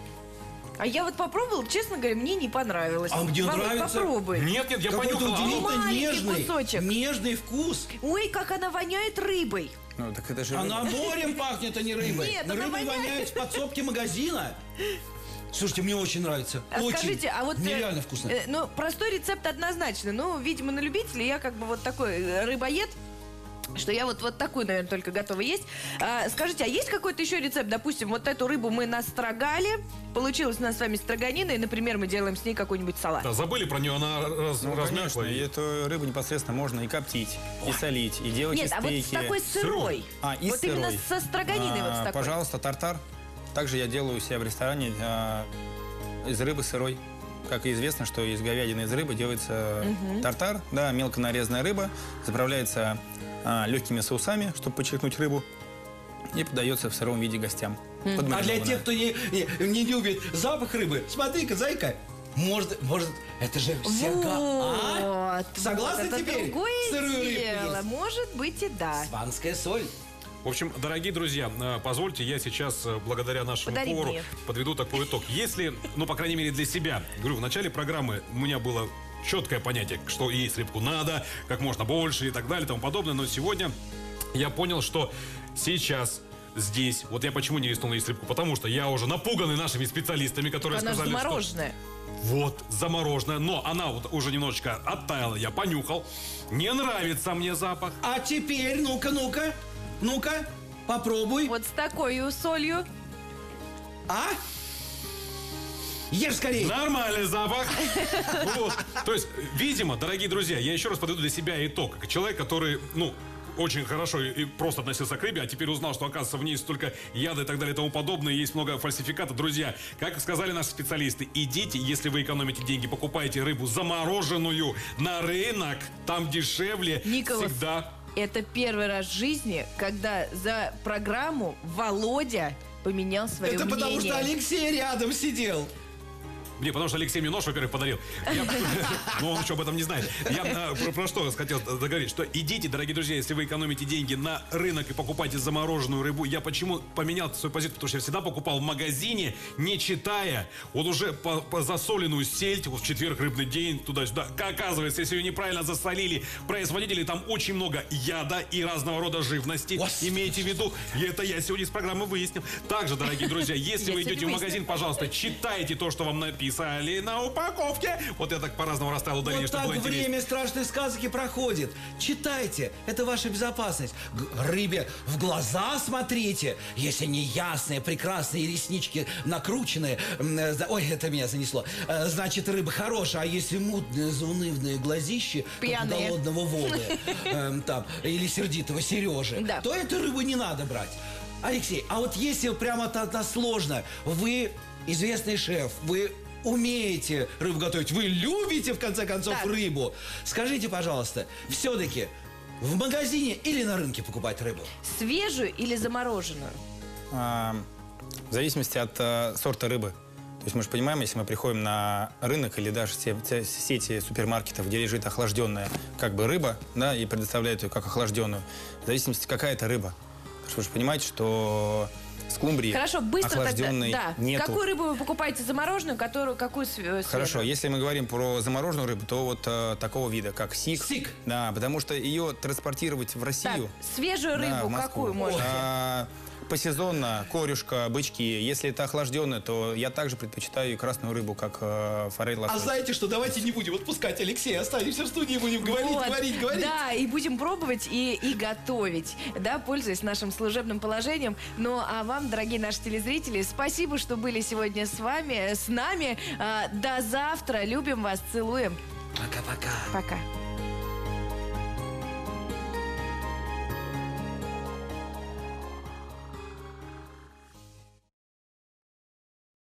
А я вот попробовала, честно говоря, мне не понравилось. А мне Володь, нравится. попробуй. Нет, нет, я Какой-то понюхал. удивительно Маленький нежный, кусочек. нежный вкус. Ой, как она воняет рыбой. Ну, так это же... Она морем пахнет, а не рыбой. Нет, она рыбой воняет. воняет в подсобке магазина. Слушайте, мне очень нравится. А очень. скажите, а вот... Нереально э, вкусно. э, ну, простой рецепт однозначно. Ну, видимо, на любителя я как бы вот такой э, рыбоед, что я вот, вот такую, наверное, только готова есть. А, скажите, а есть какой-то еще рецепт? Допустим, вот эту рыбу мы настрогали, получилась у нас с вами строганина, и, например, мы делаем с ней какой-нибудь салат. Да, забыли про нее, она раз, Ну, размякла. конечно, и эту рыбу непосредственно можно и коптить, и солить, и делать Нет, и а вот с стейки. такой сырой. А, и вот сырой. именно со строганиной вот с А, такой. Пожалуйста, тартар. Также я делаю у себя в ресторане а, из рыбы сырой. Как и известно, что из говядины, из рыбы делается Мгм. тартар, да, мелко нарезанная рыба, заправляется а, легкими соусами, чтобы подчеркнуть рыбу, и подается в сыром виде гостям. А для Подмаринованная. тех, кто не, не, не любит запах рыбы, смотри-ка, зайка, может, может, это же всегда... А? Вот, Согласны вот, это теперь? другое Сырую рыбку дело. есть. Может быть и да. Сванская соль. В общем, дорогие друзья, э, позвольте, я сейчас, э, благодаря нашему Подари повару, мне. подведу такой итог. Если, ну, по крайней мере, для себя, говорю, в начале программы у меня было четкое понятие, что есть рыбку надо, как можно больше и так далее, и тому подобное, но сегодня я понял, что сейчас... Здесь, вот я почему не рискнул есть рыбку, потому что я уже напуганный нашими специалистами, которые Она сказали, замороженная. что... Вот, замороженная, но она вот уже немножечко оттаяла, я понюхал, не нравится мне запах. А теперь, ну-ка, ну-ка, ну-ка, попробуй. Вот с такой солью. А? Ешь скорее. Нормальный запах. Вот. То есть, видимо, дорогие друзья, я еще раз подведу для себя итог. Как человек, который, ну, очень хорошо и просто относился к рыбе, а теперь узнал, что, оказывается, в ней столько яда и так далее и тому подобное, и есть много фальсификата. Друзья, как сказали наши специалисты, идите, если вы экономите деньги, покупайте рыбу замороженную на рынок, там дешевле. Николас, всегда. это первый раз в жизни, когда за программу Володя поменял свое Это мнение. потому что Алексей рядом сидел. Не, потому что Алексей мне нож, во-первых, подарил. Но он еще об этом не знает. Я про что хотел договорить, что идите, дорогие друзья, если вы экономите деньги на рынок и покупаете замороженную рыбу. Я почему поменял свою позицию, потому что я всегда покупал в магазине, не читая. Вот уже по, по засоленную сельдь, вот в четверг рыбный день, туда-сюда. Оказывается, если ее неправильно засолили, производители, там очень много яда и разного рода живности. Господи. Имейте в виду, и это я сегодня из программы выяснил. Также, дорогие друзья, если вы идете в магазин, пожалуйста, читайте то, что вам написали на упаковке. Вот я так по-разному расставил ударение, вот чтобы так было интереснее. время страшной сказки проходит. Читайте, это ваша безопасность. Г- рыбе в глаза смотрите, если не ясные, прекрасные реснички накрученные. Э, ой, это меня занесло. Э, значит, рыба хорошая, а если мутные, заунывные глазищи, как у голодного Вовы, э, там, или сердитого Сережи, да. то эту рыбу не надо брать. Алексей, а вот если прямо тогда сложно, вы известный шеф, вы умеете рыбу готовить, вы любите, в конце концов, так. рыбу. Скажите, пожалуйста, все-таки в магазине или на рынке покупать рыбу? Свежую или замороженную? А, в зависимости от а, сорта рыбы. То есть мы же понимаем, если мы приходим на рынок или даже те, те сети супермаркетов, где лежит охлажденная как бы рыба, да, и предоставляют ее как охлажденную, в зависимости, какая это рыба. Потому что вы же понимаете, что скумбрии Хорошо, быстро охлажденной тогда, да. нету. Какую рыбу вы покупаете замороженную, которую, какую свежую? Хорошо, если мы говорим про замороженную рыбу, то вот э, такого вида, как сик. Сик. Да, потому что ее транспортировать в Россию. Так, свежую рыбу да, какую можете? А, посезонно, корюшка, бычки. Если это охлажденное, то я также предпочитаю и красную рыбу, как э, форель, лосось. А знаете что, давайте не будем отпускать Алексея, останемся в студии, будем говорить, вот, говорить, говорить. Да, и будем пробовать и, и готовить, да, пользуясь нашим служебным положением. Ну, а вам, дорогие наши телезрители, спасибо, что были сегодня с вами, с нами. А, до завтра. Любим вас, целуем. Пока-пока. Пока.